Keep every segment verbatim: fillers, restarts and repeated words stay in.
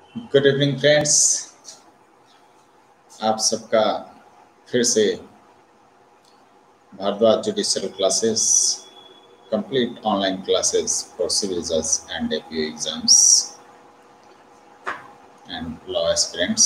Good evening friends, आप सबका फिर से Bharadwaj judicial classes complete online classes for civil जज and APO exams and law aspirants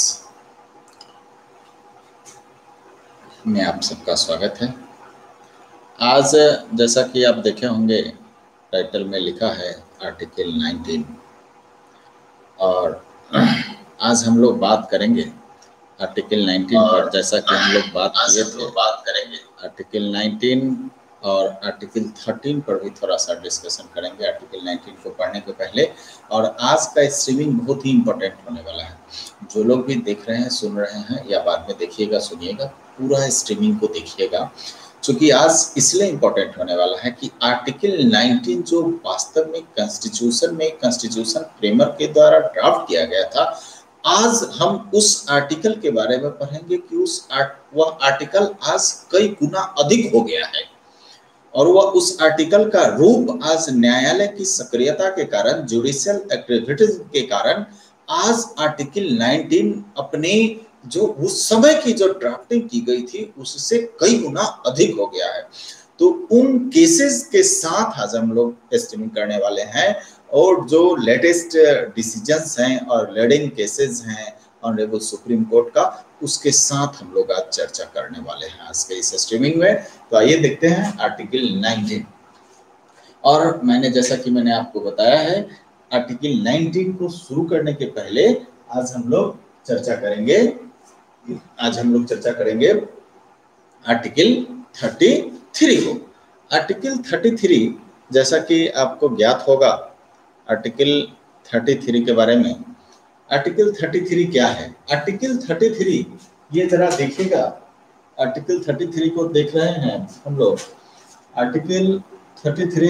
में आप सबका स्वागत है। आज जैसा कि आप देखे होंगे टाइटल में लिखा है आर्टिकल नाइनटीन, और आज हम लोग बात करेंगे आर्टिकल नाइनटीन पर। जैसा कि हम लोग बात किए थे, बात करेंगे आर्टिकल नाइनटीन और आर्टिकल थर्टीन पर भी थोड़ा सा डिस्कशन करेंगे आर्टिकल नाइनटीन को पढ़ने के पहले। और आज का स्ट्रीमिंग बहुत ही इम्पोर्टेंट होने वाला है। जो लोग भी देख रहे हैं, सुन रहे हैं या बाद में देखिएगा, सुनिएगा, पूरा स्ट्रीमिंग को देखिएगा, क्योंकि आज इसलिए इम्पोर्टेंट होने वाला है कि आर्टिकल नाइनटीन जो वास्तव में कॉन्स्टिट्यूशन में कॉन्स्टिट्यूशन फ्रेमर के द्वारा ड्राफ्ट किया गया था, आज हम उस आर्टिकल के बारे में पढ़ेंगे कि उस आर्ट, वह आर्टिकल आज कई गुना अधिक हो गया है, और वह उस आर्टिकल का रूप आज न्यायालय की सक्रियता के कारण, जुडिशियल एक्टिविटीज के कारण आज आर्टिकल नाइनटीन अपने जो उस समय की जो ड्राफ्टिंग की गई थी उससे कई गुना अधिक हो गया है। तो उन केसेस के साथ आज हम लोग स्ट्रीमिंग करने वाले हैं, और जो लेटेस्ट डिसीजंस हैं और लीडिंग केसेस हैं ऑनरेबल सुप्रीम कोर्ट का, उसके साथ हम लोग आज चर्चा करने वाले हैं आज के इस स्ट्रीमिंग में। तो आइए देखते हैं आर्टिकल नाइनटीन। और मैंने जैसा कि मैंने आपको बताया है, आर्टिकल नाइनटीन को शुरू करने के पहले आज हम लोग चर्चा करेंगे आज हम लोग चर्चा करेंगे आर्टिकल थर्टी थ्री को। आर्टिकल थर्टी थ्री, जैसा कि आपको ज्ञात होगा आर्टिकल थर्टी थ्री के बारे में। आर्टिकल थर्टी थ्री क्या है? आर्टिकल थर्टी थ्री, ये जरा देखिएगा, आर्टिकल थर्टी थ्री को देख रहे हैं हम लोग। Article thirty three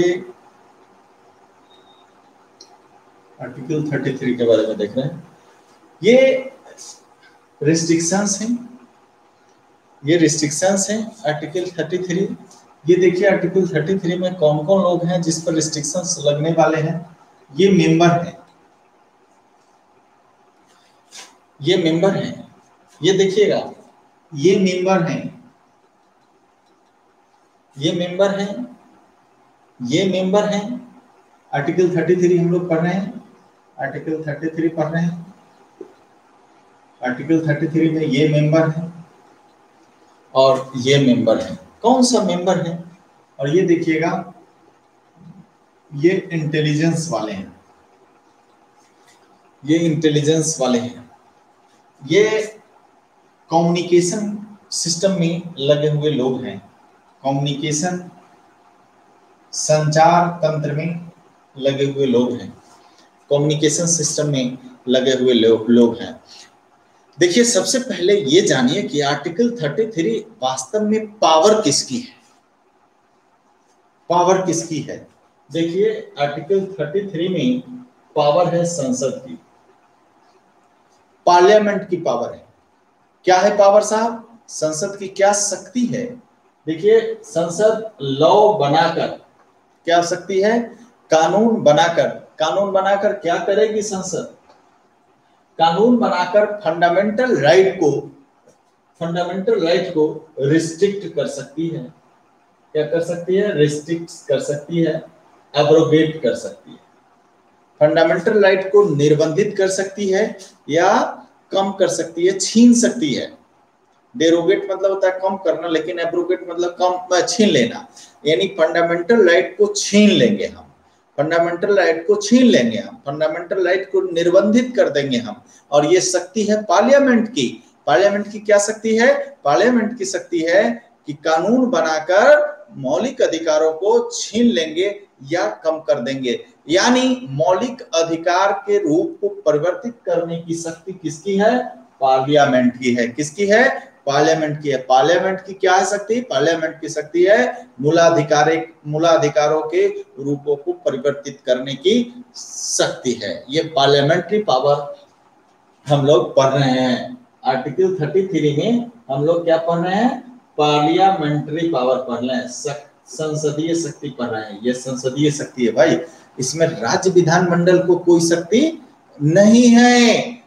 article thirty three के बारे में देख रहे हैं। ये रिस्ट्रिक्शंस हैं, ये रिस्ट्रिक्शंस हैं आर्टिकल थर्टी थ्री। ये देखिए आर्टिकल थर्टी थ्री में कौन कौन लोग हैं जिस पर रिस्ट्रिक्शंस लगने वाले हैं। ये मेंबर हैं, ये मेंबर हैं, ये देखिएगा, ये मेंबर हैं, ये मेंबर हैं, ये मेंबर हैं। आर्टिकल थर्टी थ्री हम लोग पढ़ रहे हैं, आर्टिकल थर्टी थ्री पढ़ रहे हैं। आर्टिकल थर्टी थ्री में ये मेंबर हैं और ये मेंबर हैं। कौन सा मेंबर है? और ये देखिएगा, ये इंटेलिजेंस वाले हैं, ये इंटेलिजेंस वाले हैं, ये कम्युनिकेशन सिस्टम में लगे हुए लोग हैं, कम्युनिकेशन संचार तंत्र में लगे हुए लोग हैं, कम्युनिकेशन सिस्टम में लगे हुए लोग लोग हैं। देखिए, सबसे पहले ये जानिए कि आर्टिकल थर्टी थ्री वास्तव में पावर किसकी है, पावर किसकी है। देखिए, आर्टिकल थर्टी थ्री में पावर है संसद की, पार्लियामेंट की पावर है। क्या है पावर साहब? संसद की क्या शक्ति है? देखिए, संसद लॉ बनाकर, क्या शक्ति है? कानून बनाकर, कानून बनाकर क्या करेगी संसद? कानून बनाकर फंडामेंटल राइट को फंडामेंटल राइट को रिस्ट्रिक्ट कर सकती है। क्या कर सकती है? रिस्ट्रिक्ट कर सकती है, एब्रोगेट कर सकती है। फंडामेंटल राइट को निर्बंधित कर सकती है या कम कर सकती है, छीन सकती है। डेरोगेट मतलब होता है कम करना, लेकिन एब्रोगेट मतलब कम छीन लेना, यानी फंडामेंटल राइट को छीन लेंगे हम, फंडामेंटल राइट को छीन लेंगे हम, फंडामेंटल राइट को निर्बंधित कर देंगे हम। और ये शक्ति है पार्लियामेंट की। पार्लियामेंट की क्या शक्ति है? पार्लियामेंट की शक्ति है कि कानून बनाकर मौलिक अधिकारों को छीन लेंगे या कम कर देंगे, यानी मौलिक अधिकार के रूप को परिवर्तित करने की शक्ति किसकी है? पार्लियामेंट की है। किसकी है? पार्लियामेंट की है। पार्लियामेंट की क्या है शक्ति? पार्लियामेंट की शक्ति है मूलाधिकारिक मूलाधिकारों के रूपों को परिवर्तित करने की शक्ति है। ये पार्लियामेंट्री पावर हम लोग पढ़ रहे हैं। आर्टिकल थर्टी थ्री में हम लोग क्या पढ़ रहे हैं? पार्लियामेंट्री पावर पढ़ रहे हैं, संसदीय शक्ति पढ़ रहे हैं। ये संसदीय शक्ति है भाई, इसमें राज्य विधानमंडल को कोई शक्ति नहीं है।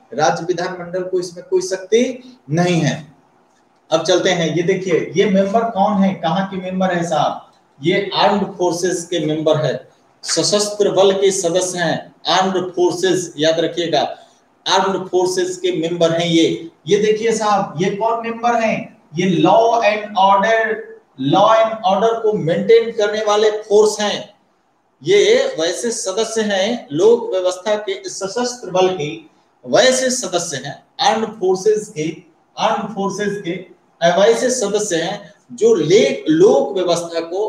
राज्य विधानमंडल को इसमें कोई शक्ति नहीं है। अब चलते हैं, ये देखिए ये मेंबर कौन है, कहाँ के मेंबर है साहब, ये आर्म्ड फोर्सेस के मेंबर है, सशस्त्र बल के सदस्य हैं, आर्म्ड फोर्सेस याद रखिएगा, आर्म्ड फोर्सेस के मेंबर हैं ये। ये देखिए साहब ये कौन मेंबर हैं, ये law and order, law and order को मेंटेन करने वाले फोर्स हैं। ये वैसे सदस्य हैं लोक व्यवस्था के, सशस्त्र बल के वैसे सदस्य हैं, आर्म्ड फोर्सेस के, आर्म्ड फोर्सेस के वैसे सदस्य हैं जो ले लोक व्यवस्था को,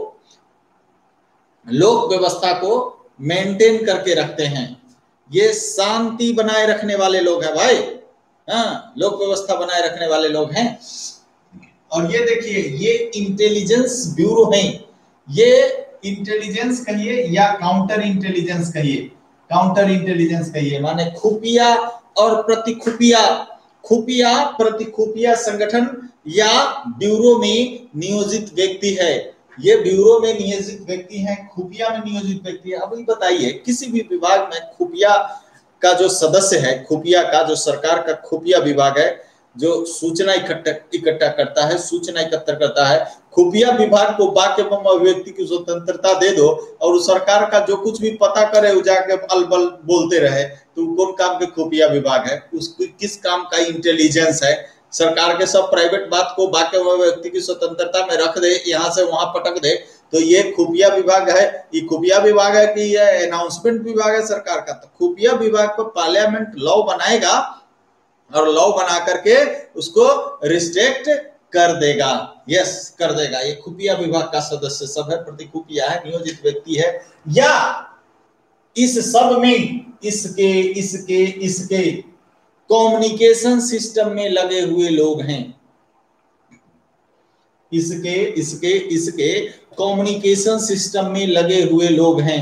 लोक व्यवस्था को मेंटेन करके रखते हैं। ये शांति बनाए रखने वाले लोग हैं भाई, हाँ लोक व्यवस्था बनाए रखने वाले लोग हैं। और ये देखिए ये इंटेलिजेंस ब्यूरो हैं, ये इंटेलिजेंस कहिए या काउंटर इंटेलिजेंस कहिए, काउंटर इंटेलिजेंस कहिए, माने खुफिया और प्रतिखुफिया, खुफिया प्रतिखुफिया संगठन या ब्यूरो में नियोजित व्यक्ति है। ये ब्यूरो में नियोजित व्यक्ति है, खुफिया में नियोजित व्यक्ति है। अब ये बताइए किसी भी विभाग में खुफिया का जो सदस्य है, खुफिया का जो सरकार का खुफिया विभाग है जो सूचना इकट्ठा इकट्ठा करता है, सूचना एकत्र करता है, खुफिया विभाग को बाक्य एवं अभिव्यक्ति की स्वतंत्रता दे दो और सरकार का जो कुछ भी पता करे वो जाके अलबल बोलते रहे, तो कौन काम के खुफिया विभाग है, उसको किस काम का इंटेलिजेंस है। सरकार के सब प्राइवेट बात को बाक्य एवं अभिव्यक्ति की स्वतंत्रता में रख दे, यहाँ से वहां पटक दे, तो ये खुफिया विभाग है। ये खुफिया विभाग है कि ये अनाउंसमेंट विभाग है सरकार का। तो खुफिया विभाग को पार्लियामेंट लॉ बनाएगा और लॉ बना करके उसको रिस्ट्रिक्ट कर देगा, यस कर देगा। ये खुफिया विभाग का सदस्य सब है, प्रति खुफिया है, नियोजित व्यक्ति है, या इस सब में इसके इसके इसके कम्युनिकेशन सिस्टम में लगे हुए लोग हैं, इसके इसके इसके कम्युनिकेशन सिस्टम में लगे हुए लोग हैं,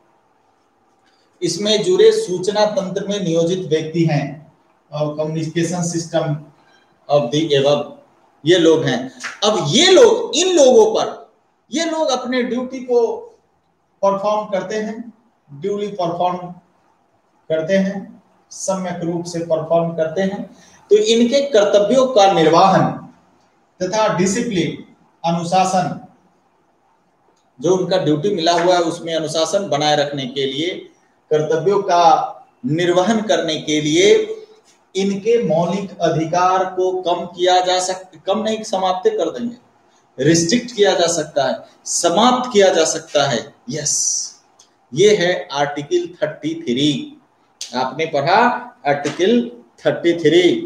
इसमें जुड़े सूचना तंत्र में नियोजित व्यक्ति हैं और communication system of the above ये लोग हैं। अब ये लोग, इन लोगों पर ये लोग अपने ड्यूटी को परफॉर्म करते हैं, ड्यूली परफॉर्म करते हैं, सम्यक रूप से परफॉर्म करते हैं। तो इनके कर्तव्यों का निर्वहन तथा डिसिप्लिन, अनुशासन, जो उनका ड्यूटी मिला हुआ है उसमें अनुशासन बनाए रखने के लिए, कर्तव्यों का निर्वहन करने के लिए इनके मौलिक अधिकार को कम किया जा सकता, कम नहीं समाप्त कर देंगे, रिस्ट्रिक्ट किया जा सकता है, समाप्त किया जा सकता है। यस, ये है आर्टिकल तैंतीस। आपने पढ़ा आर्टिकल तैंतीस।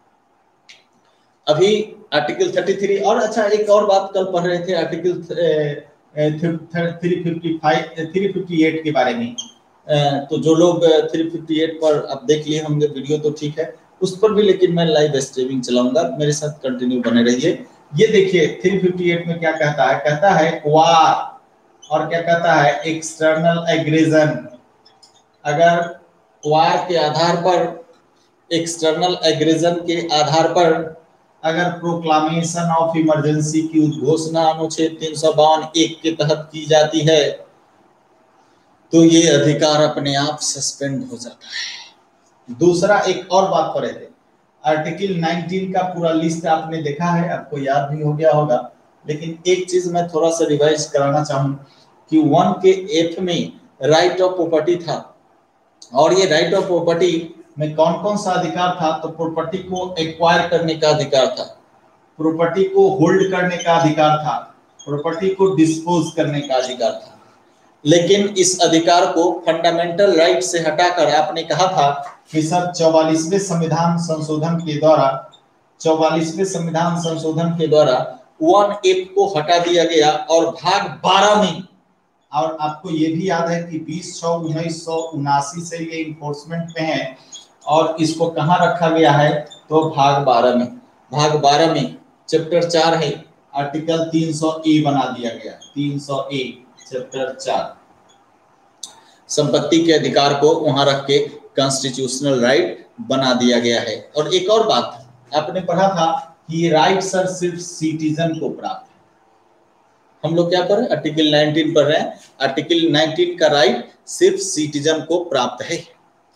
अभी आर्टिकल तैंतीस और अच्छा एक और बात कल पढ़ रहे थे आर्टिकल तीन सौ पचपन तीन सौ अट्ठावन के बारे में। तो जो लोग तीन सौ अट्ठावन पर आप देख लिए होंगे वीडियो तो ठीक है, उस पर भी लेकिन मैं लाइव स्ट्रीमिंग चलाऊंगा, मेरे साथ कंटिन्यू बने रहिए। ये देखिए तीन सौ अट्ठावन में क्या कहता है, कहता है वार, और क्या कहता है एक्सटर्नल एग्रेशन। अगर वार के आधार पर, एक्सटर्नल एग्रेशन के आधार पर अगर प्रोक्लामेशन ऑफ इमरजेंसी की उद्घोषणा अनुच्छेद तीन सौ बावन एक के तहत की जाती है तो ये अधिकार अपने आप सस्पेंड हो जाता है। दूसरा एक और बात पढ़े थे, आर्टिकल उन्नीस का पूरा लिस्ट आपने देखा है, आपको याद भी हो गया होगा, लेकिन एक चीज मैं थोड़ा सा रिवाइज कराना चाहूँ कि वन के एफ में राइट ऑफ प्रॉपर्टी था, और ये राइट ऑफ प्रॉपर्टी में कौन कौन सा अधिकार था, तो प्रॉपर्टी को एक्वायर करने का अधिकार था, प्रॉपर्टी को होल्ड करने का अधिकार था, प्रॉपर्टी को डिस्पोज करने का अधिकार था। लेकिन इस अधिकार को फंडामेंटल राइट से हटाकर आपने कहा था कि सर चौवालीसवें संविधान संशोधन के द्वारा, चौवालीसवें संविधान संशोधन के द्वारा वन एफ को हटा दिया गया और भाग बारह में, और आपको ये भी याद है कि बीस छह उन्नीस सौ उनासी से ये इन्फोर्समेंट में है, और इसको कहाँ रखा गया है, तो भाग बारह में, भाग बारह में चैप्टर चार है, आर्टिकल तीन सौ ए बना दिया गया, तीन सौ ए चैप्टर चार, संपत्ति के अधिकार को वहां रख के कॉन्स्टिट्यूशनल राइट बना दिया गया है। और एक और बात आपने पढ़ा था कि ये राइट सर सिर्फ सिटीजन को प्राप्त है। हम लोग क्या पढ़ रहे हैं, आर्टिकल उन्नीस पढ़ रहे हैं, आर्टिकल उन्नीस का राइट सिर्फ सिटीजन को प्राप्त है।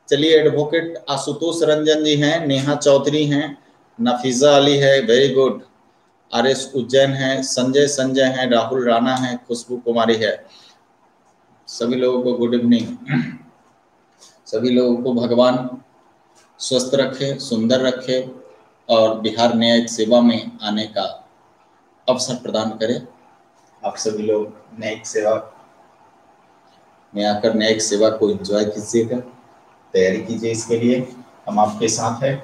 चलिए, एडवोकेट आशुतोष रंजन जी हैं, नेहा चौधरी हैं, नफीजा अली है, very good, R S Ujjain है, संजय संजय हैं, राहुल राणा है, खुशबू कुमारी है। सभी लोगों को गुड इवनिंग। सभी लोगों को भगवान स्वस्थ रखे, सुंदर रखे और बिहार न्यायिक सेवा में आने का अवसर प्रदान करे। आप सभी लोग न्यायिक सेवा में आकर न्यायिक सेवा को एंजॉय कीजिएगा, तैयारी कीजिए, इसके लिए हम आपके साथ हैं।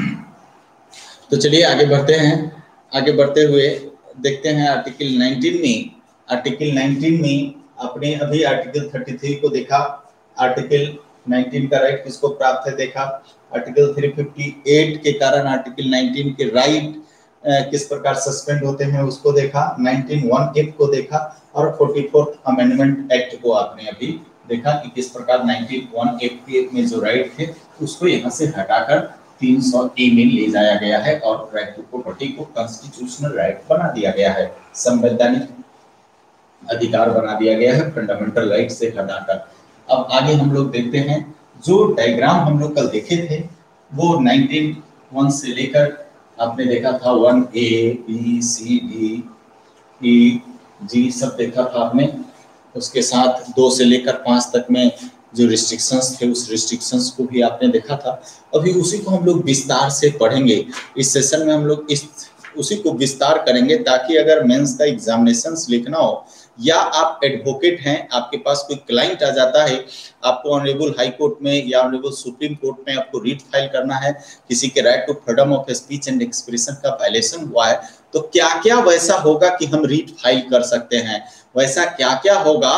तो चलिए आगे बढ़ते हैं। आगे बढ़ते हुए देखते हैं आर्टिकल नाइनटीन में आर्टिकल नाइनटीन में आपने अभी आर्टिकल थर्टी थ्री को देखा, आर्टिकल नाइनटीन का राइट किसको प्राप्त है देखा, आर्टिकल थ्री फिफ्टी एट के कारण आर्टिकल नाइनटीन के राइट किस प्रकार सस्पेंड होते हैं उसको देखा, नाइनटीन वन एफ को देखा और फोर्टी फोर्थ अमेंडमेंट एक्ट को आपने अभी देखा कि किस प्रकार नाइनटीन वन एफ के में जो राइट थे उसको यहाँ से हटाकर तीन सौ ए में ले जाया गया है और राइट टू प्रॉपर्टी को कॉन्स्टिट्यूशनल राइट बना दिया गया है, संवैधानिक अधिकार बना दिया गया है, फंडामेंटल राइट से हटाकर। अब आगे हम लोग देखते हैं, जो डायग्राम हम लोग कल देखे थे वो नाइनटीन वन से लेकर आपने देखा था one A B C D E G सब देखा था आपने, उसके साथ दो से लेकर पाँच तक में जो रिस्ट्रिक्शंस थे उस रिस्ट्रिक्शंस को भी आपने देखा था। अभी उसी को हम लोग विस्तार से पढ़ेंगे इस सेशन में, हम लोग इस उसी को विस्तार करेंगे ताकि अगर मेंस का एग्जामिनेशंस लिखना हो या आप एडवोकेट हैं, आपके पास कोई क्लाइंट आ जाता है, आपको ऑनरेबल हाई कोर्ट में या ऑनरेबल सुप्रीम कोर्ट में आपको रीट फाइल करना है, किसी के right to freedom of speech and expression का वायलेशन हुआ है, तो क्या क्या वैसा होगा कि हम रीट फाइल कर सकते हैं, वैसा क्या क्या होगा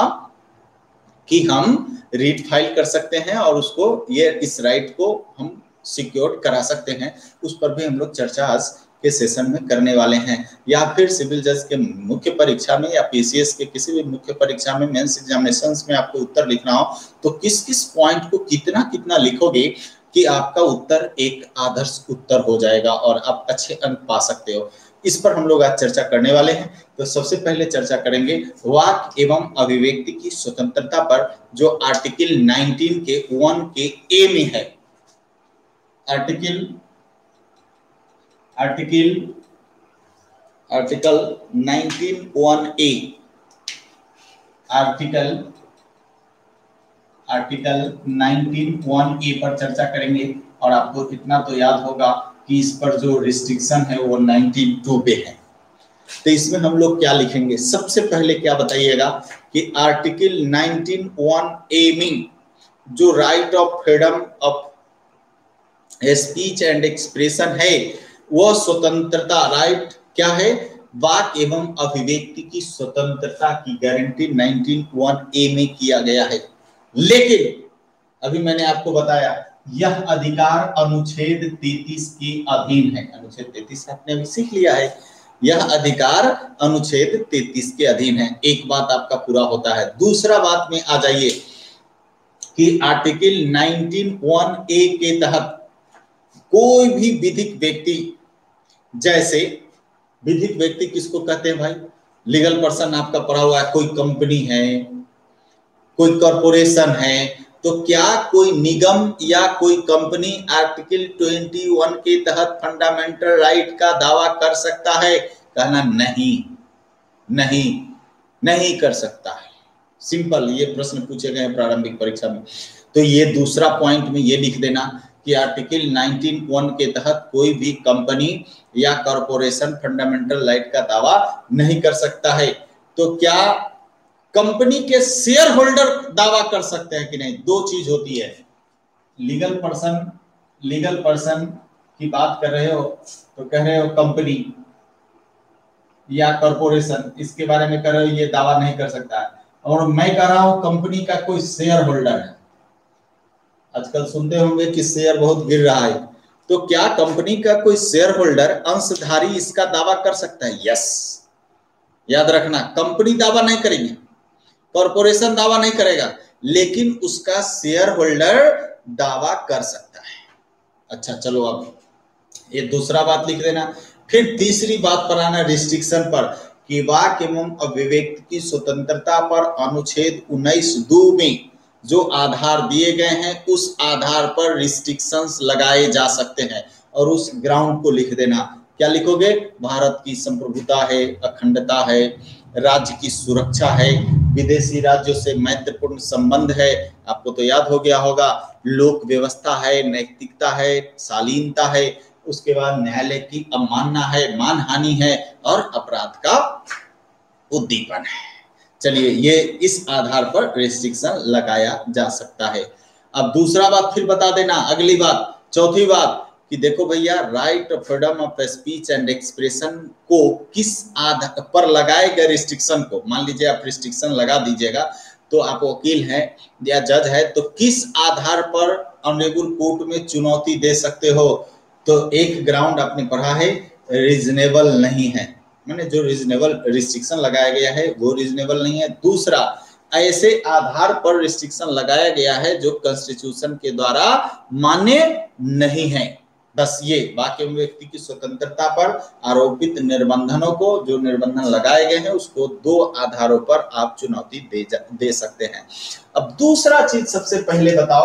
कि हम रीट फाइल कर सकते हैं और उसको ये इस राइट को हम सिक्योर करा सकते हैं, उस पर भी हम लोग चर्चा आज के सेशन में करने वाले हैं। या फिर सिविल जज के मुख्य परीक्षा में या पीसीएस के किसी भी मुख्य परीक्षा में मेंस एग्जामिनेशंस में आपको उत्तर लिखना हो तो किस किस पॉइंट को कितना कितना लिखोगे कि आपका उत्तर एक आदर्श उत्तर हो जाएगा और आप अच्छे अंक पा सकते हो, इस पर हम लोग आज चर्चा करने वाले हैं। तो सबसे पहले चर्चा करेंगे वाक एवं अभिव्यक्ति की स्वतंत्रता पर, जो आर्टिकल नाइनटीन के वन के ए में है। Article article article nineteen one A article article nineteen one A पर चर्चा करेंगे और आपको इतना तो याद होगा कि इस पर जो रिस्ट्रिक्शन है वो नाइनटीन टू पे है। तो इसमें हम लोग क्या लिखेंगे, सबसे पहले क्या बताइएगा कि आर्टिकल नाइनटीन वन ए में जो right of freedom of speech and expression है वो स्वतंत्रता, राइट क्या है, वाक एवं अभिव्यक्ति की स्वतंत्रता की गारंटी नाइनटीन वन ए में किया गया है। लेकिन अभी मैंने आपको बताया यह अधिकार अनुच्छेद तैंतीस के अधीन है। अनुच्छेद तैंतीस आपने अभी सीख लिया है, यह अधिकार अनुच्छेद तैंतीस के अधीन है। एक बात आपका पूरा होता है। दूसरा बात में आ जाइए कि आर्टिकल नाइनटीन वन ए के तहत कोई भी विधिक व्यक्ति, जैसे विधिक व्यक्ति किसको कहते हैं भाई, लीगल पर्सन आपका पढ़ा हुआ है, कोई कंपनी है, कोई कॉरपोरेशन है, तो क्या कोई निगम या कोई कंपनी आर्टिकल इक्कीस के तहत फंडामेंटल राइट का दावा कर सकता है? कहना नहीं, नहीं नहीं कर सकता है। सिंपल, ये प्रश्न पूछे गए प्रारंभिक परीक्षा में। तो ये दूसरा पॉइंट में ये लिख देना कि आर्टिकल नाइनटीन वन के तहत कोई भी कंपनी या कॉरपोरेशन फंडामेंटल राइट का दावा नहीं कर सकता है। तो क्या कंपनी के शेयर होल्डर दावा कर सकते हैं कि नहीं? दो चीज होती है, लीगल पर्सन, लीगल पर्सन की बात कर रहे हो तो कह रहे हो कंपनी या कॉरपोरेशन, इसके बारे में कह रहे हो ये दावा नहीं कर सकता है, और मैं कह रहा हूं कंपनी का कोई शेयर होल्डर है। आजकल सुनते होंगे कि शेयर बहुत गिर रहा है, तो क्या कंपनी का कोई शेयर होल्डर, अंशधारी इसका दावा कर सकता है? यस, याद रखना, कंपनी दावा नहीं करेगी, कॉरपोरेशन दावा नहीं करेगा, लेकिन उसका शेयर होल्डर दावा कर सकता है। अच्छा चलो, अब ये दूसरा बात लिख देना। फिर तीसरी बात पर आना रिस्ट्रिक्शन पर, कि वाक एवं अभिव्यक्ति की स्वतंत्रता पर अनुच्छेद उन्नीस दो में जो आधार दिए गए हैं उस आधार पर रिस्ट्रिक्शंस लगाए जा सकते हैं। और उस ग्राउंड को लिख देना। क्या लिखोगे? भारत की संप्रभुता है, अखंडता है, राज्य की सुरक्षा है, विदेशी राज्यों से मैत्रीपूर्ण संबंध है, आपको तो याद हो गया होगा, लोक व्यवस्था है, नैतिकता है, शालीनता है, उसके बाद न्यायालय की अवमानना है, मानहानि है, और अपराध का उद्दीपन है। चलिए, ये इस आधार पर रिस्ट्रिक्शन लगाया जा सकता है। अब दूसरा बात फिर बता देना, अगली बात, चौथी बात, कि देखो भैया, right of freedom of speech and expression को किस आधार पर लगाए गए रिस्ट्रिक्शन को, मान लीजिए आप रिस्ट्रिक्शन लगा दीजिएगा, तो आप वकील हैं या जज है, तो किस आधार पर ऑनरेबल कोर्ट में चुनौती दे सकते हो? तो एक ग्राउंड आपने पढ़ा है, रीजनेबल नहीं है, मैंने जो रीजनेबल रिस्ट्रिक्शन लगाया गया है वो रीजनेबल नहीं है। दूसरा, ऐसे आधार पर रिस्ट्रिक्शन लगाया गया है जो कॉन्स्टिट्यूशन के द्वारा मान्य नहीं है। बस ये बाकी व्यक्ति की स्वतंत्रता पर आरोपित निर्बंधनों को, जो निर्बंधन लगाए गए हैं, उसको दो आधारों पर आप चुनौती दे दे सकते हैं। अब दूसरा चीज सबसे पहले बताओ,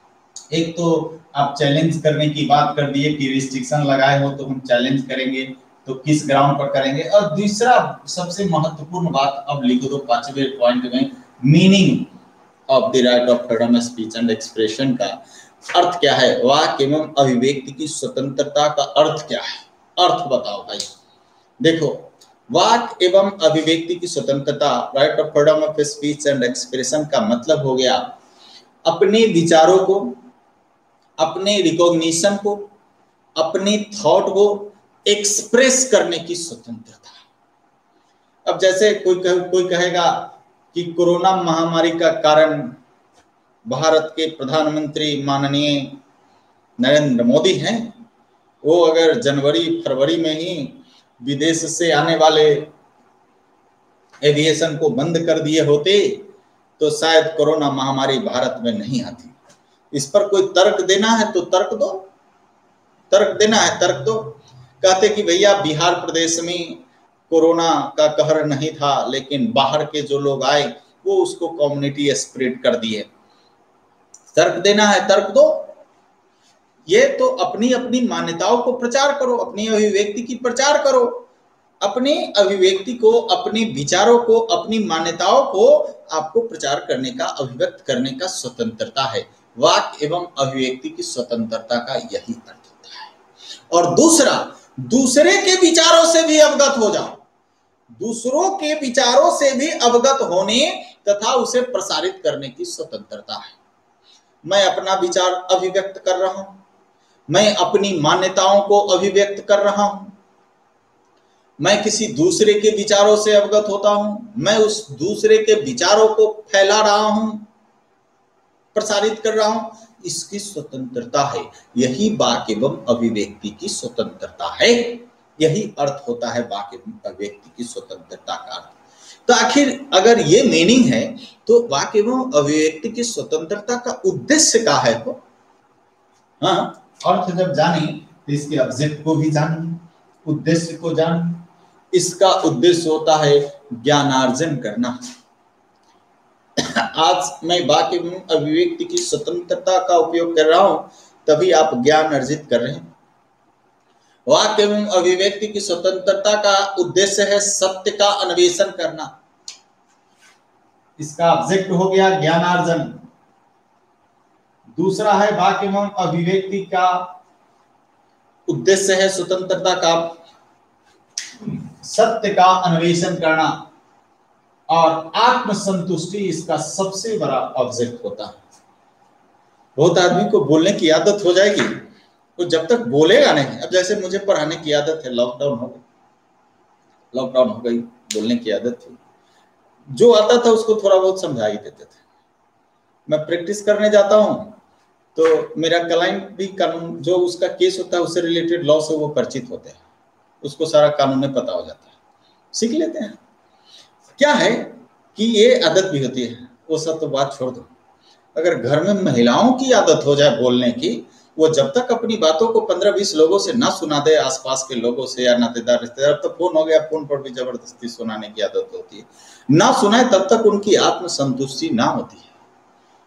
एक तो आप चैलेंज करने की बात कर दिए कि रिस्ट्रिक्शन लगाए हो तो हम चैलेंज करेंगे, तो किस ग्राउंड पर करेंगे। और दूसरा सबसे महत्वपूर्ण बात अब लिख दो पांचवें पॉइंट में, meaning of the right of freedom of speech and expression का अर्थ क्या है? वाक एवं अभिव्यक्ति की स्वतंत्रता का अर्थ क्या है? अर्थ बताओ भाई। देखो, वाक एवं अभिव्यक्ति की स्वतंत्रता, right of freedom of speech and expression का मतलब हो गया अपने विचारों को, अपने रिकॉग्निशन को, अपने थॉट को एक्सप्रेस करने की स्वतंत्रता। अब जैसे कोई कह, कोई कहेगा कि कोरोना महामारी का कारण भारत के प्रधानमंत्री माननीय नरेंद्र मोदी हैं, वो अगर जनवरी फरवरी में ही विदेश से आने वाले एविएशन को बंद कर दिए होते तो शायद कोरोना महामारी भारत में नहीं आती। इस पर कोई तर्क देना है तो तर्क दो, तर्क देना है तर्क दो। कहते कि भैया बिहार प्रदेश में कोरोना का कहर नहीं था, लेकिन बाहर के जो लोग आए वो उसको कम्युनिटी स्प्रेड कर दिए। तर्क देना है तर्क दो। ये तो अपनी अपनी मान्यताओं को प्रचार करो, अपनी अभिव्यक्ति की प्रचार करो, अपनी अभिव्यक्ति को, अपने विचारों को, अपनी मान्यताओं को आपको प्रचार करने का, अभिव्यक्त करने का स्वतंत्रता है। वाक एवं अभिव्यक्ति की स्वतंत्रता का यही अर्थ होता है। और दूसरा, दूसरे के विचारों से भी अवगत हो जाओ, दूसरों के विचारों से भी अवगत होने तथा उसे प्रसारित करने की स्वतंत्रता है। मैं अपना विचार अभिव्यक्त कर रहा हूं, मैं अपनी मान्यताओं को अभिव्यक्त कर रहा हूं, मैं किसी दूसरे के विचारों से अवगत होता हूं, मैं उस दूसरे के विचारों को फैला रहा हूं, प्रसारित कर रहा हूं, इसकी स्वतंत्रता है। यही वाक एवं अभिव्यक्ति की स्वतंत्रता है। यही अर्थ होता है वाक एवं अभिव्यक्ति की स्वतंत्रता का अर्थ। तो आखिर अगर ये मीनिंग है तो वाक एवं अभिव्यक्ति की स्वतंत्रता का उद्देश्य क्या है? तो हाँ, अर्थ जब जाने तो इसके ऑब्जेक्ट को भी जानिए, उद्देश्य को जानिए। इसका उद्देश्य होता है ज्ञानार्जन करना। आज मैं वाक एवं अभिव्यक्ति की स्वतंत्रता का उपयोग कर रहा हूं, तभी आप ज्ञान अर्जित कर रहे हैं। वाक एवं अभिव्यक्ति की स्वतंत्रता का उद्देश्य है सत्य का अन्वेषण करना। इसका ऑब्जेक्ट हो गया ज्ञानार्जन। दूसरा है वाक एवं अभिव्यक्ति का उद्देश्य है स्वतंत्रता का सत्य का अन्वेषण करना, और आत्मसंतुष्टि इसका सबसे बड़ा ऑब्जेक्ट होता है। बहुत आदमी को बोलने की आदत हो जाएगी, वो जब तक बोलेगा नहीं। अब जैसे मुझे पढ़ाने की आदत है, लॉकडाउन हो गई, लॉकडाउन हो गई, बोलने की आदत थी, जो आता था उसको थोड़ा बहुत समझा ही देते थे। मैं प्रैक्टिस करने जाता हूँ तो मेरा क्लाइंट भी कानून, जो उसका केस होता है उससे रिलेटेड लॉ से वो परिचित होते हैं, उसको सारा कानून में पता हो जाता है, सीख लेते हैं। क्या है कि ये आदत भी होती है, वो सब तो बात छोड़ दो। अगर घर में महिलाओं की आदत हो जाए बोलने की, वो जब तक अपनी बातों को पंद्रह बीस लोगों से ना सुना दे, आसपास के लोगों से या नातेदार रिश्तेदार, तो फोन हो गया, फोन पर भी जबरदस्ती सुनाने की आदत होती है, ना सुनाए तब तक उनकी आत्मसंतुष्टि ना होती है।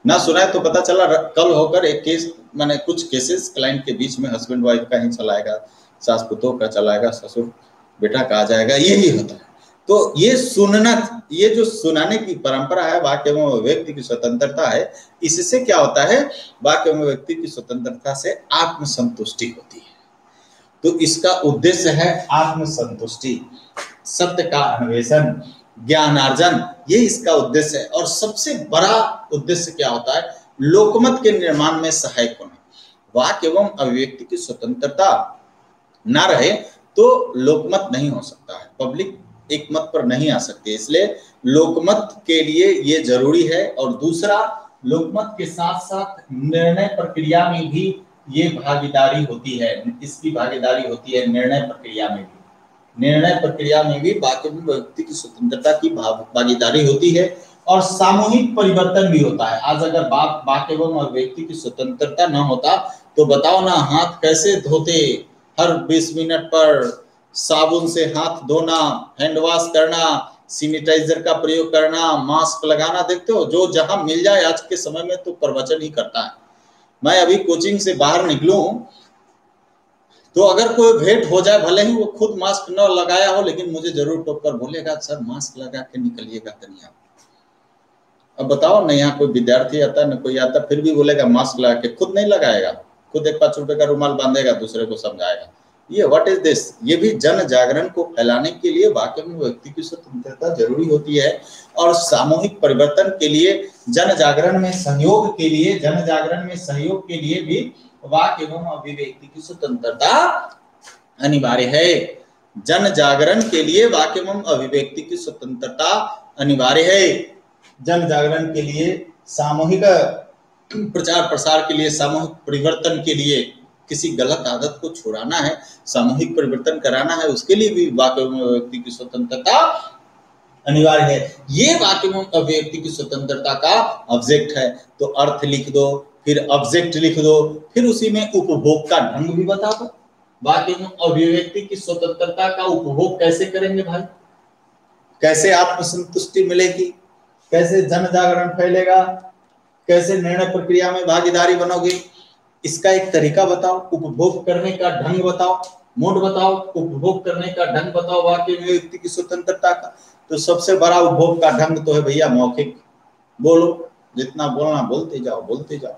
ना सुना है तो पता चला कल होकर एक केस, माने कुछ केसेस क्लाइंट के बीच में हस्बैंड वाइफ का ही चलाएगा, सास पुतों का चलाएगा, ससुर बेटा का आ जाएगा, यही होता है। तो ये सुनना, ये जो सुनाने की परंपरा है, वाक्य में व्यक्ति की स्वतंत्रता है, इससे क्या होता है, वाक्य में व्यक्ति की स्वतंत्रता से आत्मसंतुष्टि होती है। तो इसका उद्देश्य है आत्मसंतुष्टि, सत्य का अन्वेषण, ज्ञानार्जन, ये इसका उद्देश्य है। और सबसे बड़ा उद्देश्य क्या होता है, लोकमत के निर्माण में सहायक होना। वाक्य एवं अभिव्यक्ति की स्वतंत्रता ना रहे तो लोकमत नहीं हो सकता है, पब्लिक एक मत पर नहीं आ सकती, इसलिए लोकमत के लिए ये जरूरी है। और दूसरा, लोकमत के साथ साथ निर्णय प्रक्रिया में भी ये भागीदारी होती है, इसकी भागीदारी होती है निर्णय प्रक्रिया में भी, निर्णय प्रक्रिया में भी वाक्य में व्यक्ति की स्वतंत्रता की भागीदारी होती है। और सामूहिक परिवर्तन भी होता है। आज अगर बात वाक्य एवं व्यक्ति की स्वतंत्रता न होता तो बताओ ना, हाथ कैसे धोते, हर बीस मिनट पर साबुन से हाथ धोना, हैंड वॉश करना, सैनिटाइजर का प्रयोग करना, मास्क लगाना, देखते हो जो जहां मिल जाए आज के समय में तो प्रवचन ही करता है। मैं अभी कोचिंग से बाहर निकलूं तो अगर कोई भेंट हो जाए, भले ही वो खुद मास्क न लगाया हो, लेकिन मुझे जरूर टोक कर बोलेगा, सर मास्क लगा के निकलिएगा तनिया। अब बताओ ना, यहाँ कोई विद्यार्थी आता न कोई आता, फिर भी बोलेगा मास्क लगा के, खुद नहीं लगाएगा, खुद एक पाँच रुपए का रुमाल बांधेगा, दूसरे को समझाएगा। ये व्हाट इज दिस, ये भी जन जागरण को फैलाने के लिए वाक्य में व्यक्ति की स्वतंत्रता जरूरी होती है। और सामूहिक परिवर्तन के लिए, जन जागरण में सहयोग के लिए, जन जागरण में सहयोग के लिए भी वाक्य एवं अभिव्यक्ति की स्वतंत्रता अनिवार्य है। जन जागरण के लिए वाक्य एवं अभिव्यक्ति की स्वतंत्रता अनिवार्य है। जन जागरण के लिए, सामूहिक प्रचार प्रसार के लिए, सामूहिक परिवर्तन के लिए, किसी गलत आदत को छुड़ाना है, सामूहिक परिवर्तन कराना है, उसके लिए भी वाक्य एवं अभिव्यक्ति की स्वतंत्रता अनिवार्य है। ये वाक्य एवं अभिव्यक्ति की स्वतंत्रता का ऑब्जेक्ट है। तो अर्थ लिख दो, फिर ऑब्जेक्ट लिख दो, फिर उसी में उपभोग का ढंग भी बता दो। वाक्य एवं अभिव्यक्ति की स्वतंत्रता का उपभोग कैसे करेंगे भाई, कैसे आत्मसंतुष्टि मिलेगी, कैसे जन जागरण फैलेगा, कैसे निर्णय प्रक्रिया में भागीदारी बनोगे, इसका एक तरीका बताओ, उपभोग करने का ढंग बताओ, मोड बताओ, उपभोग करने का ढंग बताओ वाक्य में व्यक्ति की स्वतंत्रता का। तो सबसे बड़ा उपभोग का ढंग तो है भैया मौखिक। बोलो, जितना बोलना बोलते जाओ, बोलते जाओ,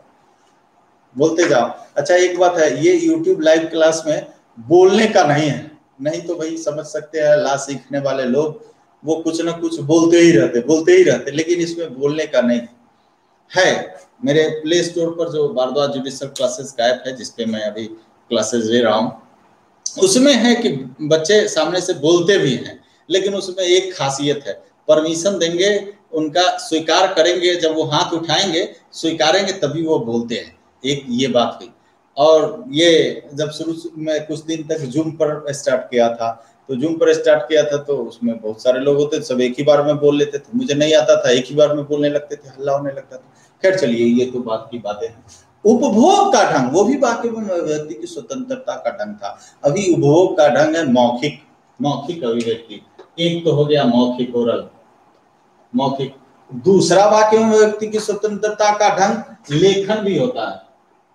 बोलते जाओ। अच्छा एक बात है, ये यूट्यूब लाइव क्लास में बोलने का नहीं है, नहीं तो भाई समझ सकते हैं ला सीखने वाले लोग वो कुछ ना कुछ बोलते ही रहते बोलते ही रहते लेकिन इसमें बोलने का नहीं है। मेरे प्ले स्टोर पर जो भारद्वाज जुडिशियल क्लासेस का ऐप है, जिसपे मैं अभी क्लासेस ले रहा हूँ, उसमें है कि बच्चे सामने से बोलते भी हैं, लेकिन उसमें एक खासियत है, परमिशन देंगे, उनका स्वीकार करेंगे, जब वो हाथ उठाएंगे स्वीकारेंगे तभी वो बोलते हैं। एक ये बात हुई। और ये जब शुरू में कुछ दिन तक जूम पर स्टार्ट किया था, तो जूम पर स्टार्ट किया था तो उसमें बहुत सारे लोग होते थे, सब एक ही बार में बोल लेते थे, मुझे नहीं आता था, एक ही बार में बोलने लगते थे, हल्ला होने लगता था। खैर चलिए, ये तो बात की बातें हैं। उपभोग का ढंग, वो भी वाक्य में व्यक्ति की स्वतंत्रता का ढंग था। अभी उपभोग का ढंग है मौखिक, मौखिक अभिव्यक्ति। एक तो हो गया मौखिक, ओरल मौखिक। दूसरा वाक्य में व्यक्ति की स्वतंत्रता का ढंग लेखन भी होता है।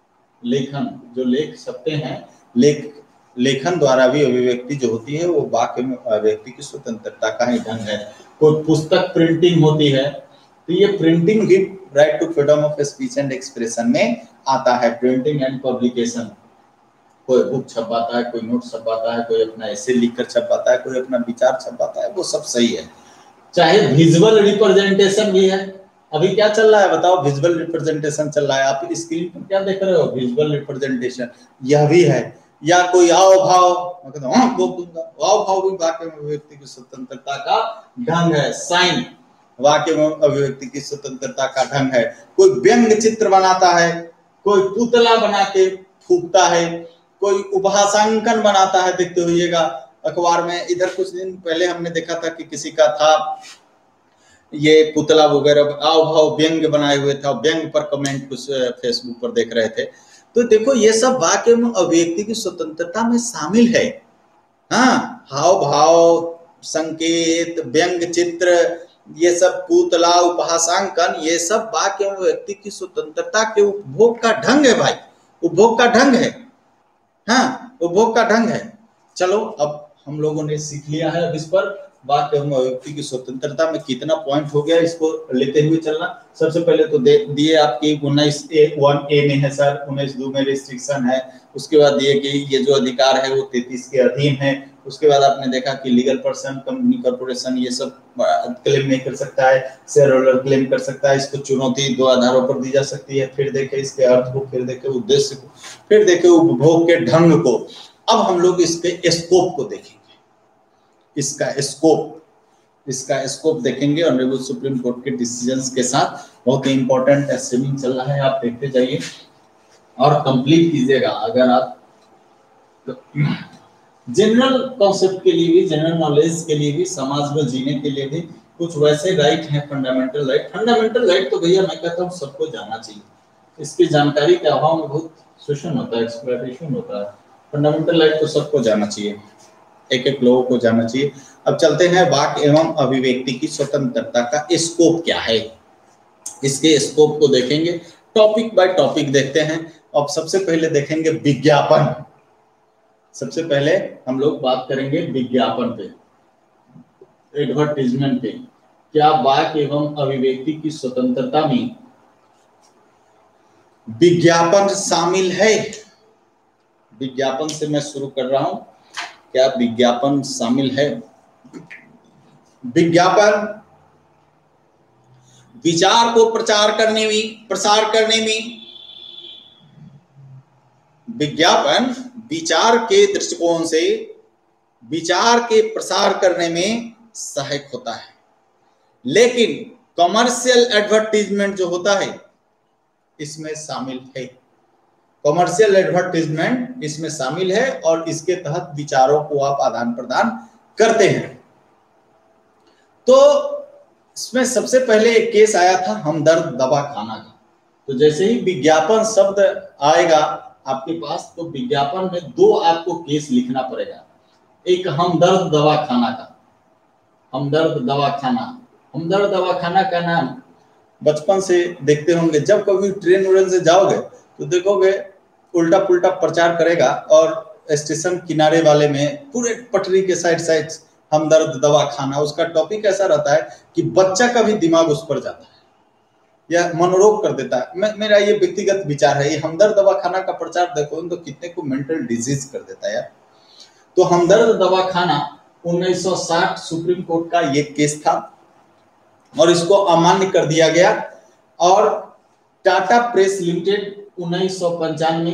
लेखन, जो लेख सकते हैं, लेख लेखन द्वारा भी अभिव्यक्ति जो होती है वो वाक्य में व्यक्ति की स्वतंत्रता का ही ढंग है। कोई पुस्तक प्रिंटिंग होती है तो ये प्रिंटिंग भी right to freedom of speech and expression में आता है। प्रिंटिंग एंड पब्लिकेशन, कोई बुक छपाता है, कोई नोट छपाता है, कोई अपना ऐसे लिखकर छपाता है, कोई अपना विचार छपाता है, वो सब सही है। चाहे विजुअल रिप्रेजेंटेशन भी है। अभी क्या चल रहा है बताओ, विजुअल रिप्रेजेंटेशन चल रहा है। आप स्क्रीन पर क्या देख रहे हो, विजुअल रिप्रेजेंटेशन, यह भी है। या कोई हाव भाव, मैं कहता हूँ बोल दूंगा, हाव भाव भी वाक्य में अभिव्यक्ति की स्वतंत्रता का ढंग है। साइन, वाक्य में अभिव्यक्ति की स्वतंत्रता का ढंग है। कोई व्यंग चित्र बनाता है, कोई पुतला बना के फूकता है, कोई उपहासांकन बनाता है, देखते होइएगा अखबार में। इधर कुछ दिन पहले हमने देखा था कि किसी का था ये पुतला वगैरह, आव भाव व्यंग बनाए हुए था, व्यंग पर कमेंट कुछ फेसबुक पर देख रहे थे। तो देखो ये सब वाक्य में अभिव्यक्ति की स्वतंत्रता में शामिल है। हाँ, हाव भाव, संकेत, व्यंग चित्र, ये सब पुतला, उपहासांकन, ये सब वाक्य एवं व्यक्ति की स्वतंत्रता के उपभोग का ढंग है भाई, उपभोग का ढंग है। हाँ, उपभोग का ढंग है। चलो अब हम लोगों ने सीख लिया है। अब इस पर वाक्य एवं व्यक्ति की स्वतंत्रता में कितना पॉइंट हो गया, इसको लेते हुए चलना। सबसे पहले तो दे दिए आपकी उन्नीस ए वन ए में है सर, उन्नीस दो में रिस्ट्रिक्शन है। उसके बाद दिए कि ये जो अधिकार है वो तैतीस के अधीन है। उसके बाद आपने देखा कि लीगल पर्सन, कंपनी, कॉर्पोरेशन ये सब क्लेम नहीं कर सकता है, शेयर होल्डर क्लेम कर सकता है। इसको चुनौती दो आधारों पर दी जा सकती है। फिर देखे इसके अर्थ को, फिर देखे उद्देश्य को, फिर देखे उपभोग के ढंग को। अब हम लोग इसके स्कोप को देखेंगे, इसका स्कोप इसका स्कोप देखेंगे ऑनरेबल सुप्रीम कोर्ट के डिसीजंस के साथ। बहुत ही इंपॉर्टेंट स्ट्रीमिंग चल रहा है, आप देखते जाइए और कंप्लीट कीजिएगा। अगर आप जनरल कॉन्सेप्ट के लिए भी, जनरल नॉलेज के लिए भी, समाज में जीने के लिए भी कुछ वैसे राइट हैं, फंडामेंटल राइट। फंडामेंटल राइट तो भैया मैं कहता हूँ सबको जानना चाहिए। इसकी जानकारी के अभाव में बहुत शोषण होता है, एक्सप्लॉयटेशन होता है। फंडामेंटल राइट तो सबको जानना चाहिए, एक एक लोगों को जानना चाहिए। अब चलते हैं वाक एवं अभिव्यक्ति की स्वतंत्रता का स्कोप क्या है, इसके स्कोप को देखेंगे। टॉपिक बाय टॉपिक देखते हैं। अब सबसे पहले देखेंगे विज्ञापन। सबसे पहले हम लोग बात करेंगे विज्ञापन पे, एडवर्टाइजमेंट पे। क्या वाक एवं अभिव्यक्ति की स्वतंत्रता में विज्ञापन शामिल है? विज्ञापन से मैं शुरू कर रहा हूं। क्या विज्ञापन शामिल है? विज्ञापन विचार को प्रचार करने में, प्रसार करने में, विज्ञापन विचार के दृष्टिकोण से विचार के प्रसार करने में सहायक होता है। लेकिन कमर्शियल एडवर्टाइजमेंट जो होता है इसमें शामिल है। कमर्शियल एडवर्टाइजमेंट इसमें शामिल है और इसके तहत विचारों को आप आदान प्रदान करते हैं। तो इसमें सबसे पहले एक केस आया था हमदर्द दवा खाना का। तो जैसे ही विज्ञापन शब्द आएगा आपके पास, तो विज्ञापन में दो आपको केस लिखना पड़ेगा। एक हमदर्द दवा खाना का, हमदर्द दवा खाना। हमदर्द दवा खाना का नाम बचपन से देखते होंगे, जब कभी ट्रेन उड़न से जाओगे तो देखोगे उल्टा पुल्टा प्रचार करेगा और स्टेशन किनारे वाले में पूरे पटरी के साइड साइड हमदर्द दवा खाना। उसका टॉपिक ऐसा रहता है कि बच्चा का भी दिमाग उस पर जाता है या मनोरोग कर देता है। मैं मेरा ये व्यक्तिगत विचार है। ये हमदर्द दवा खाना का प्रचार देखो तो कितने को मेंटल डिजीज कर देता है यार। तो हमदर्द दवा खाना उन्नीस सौ साठ सुप्रीम कोर्ट का ये केस था और इसको अमान्य कर दिया गया। और टाटा प्रेस लिमिटेड उन्नीस सौ पंचानवे,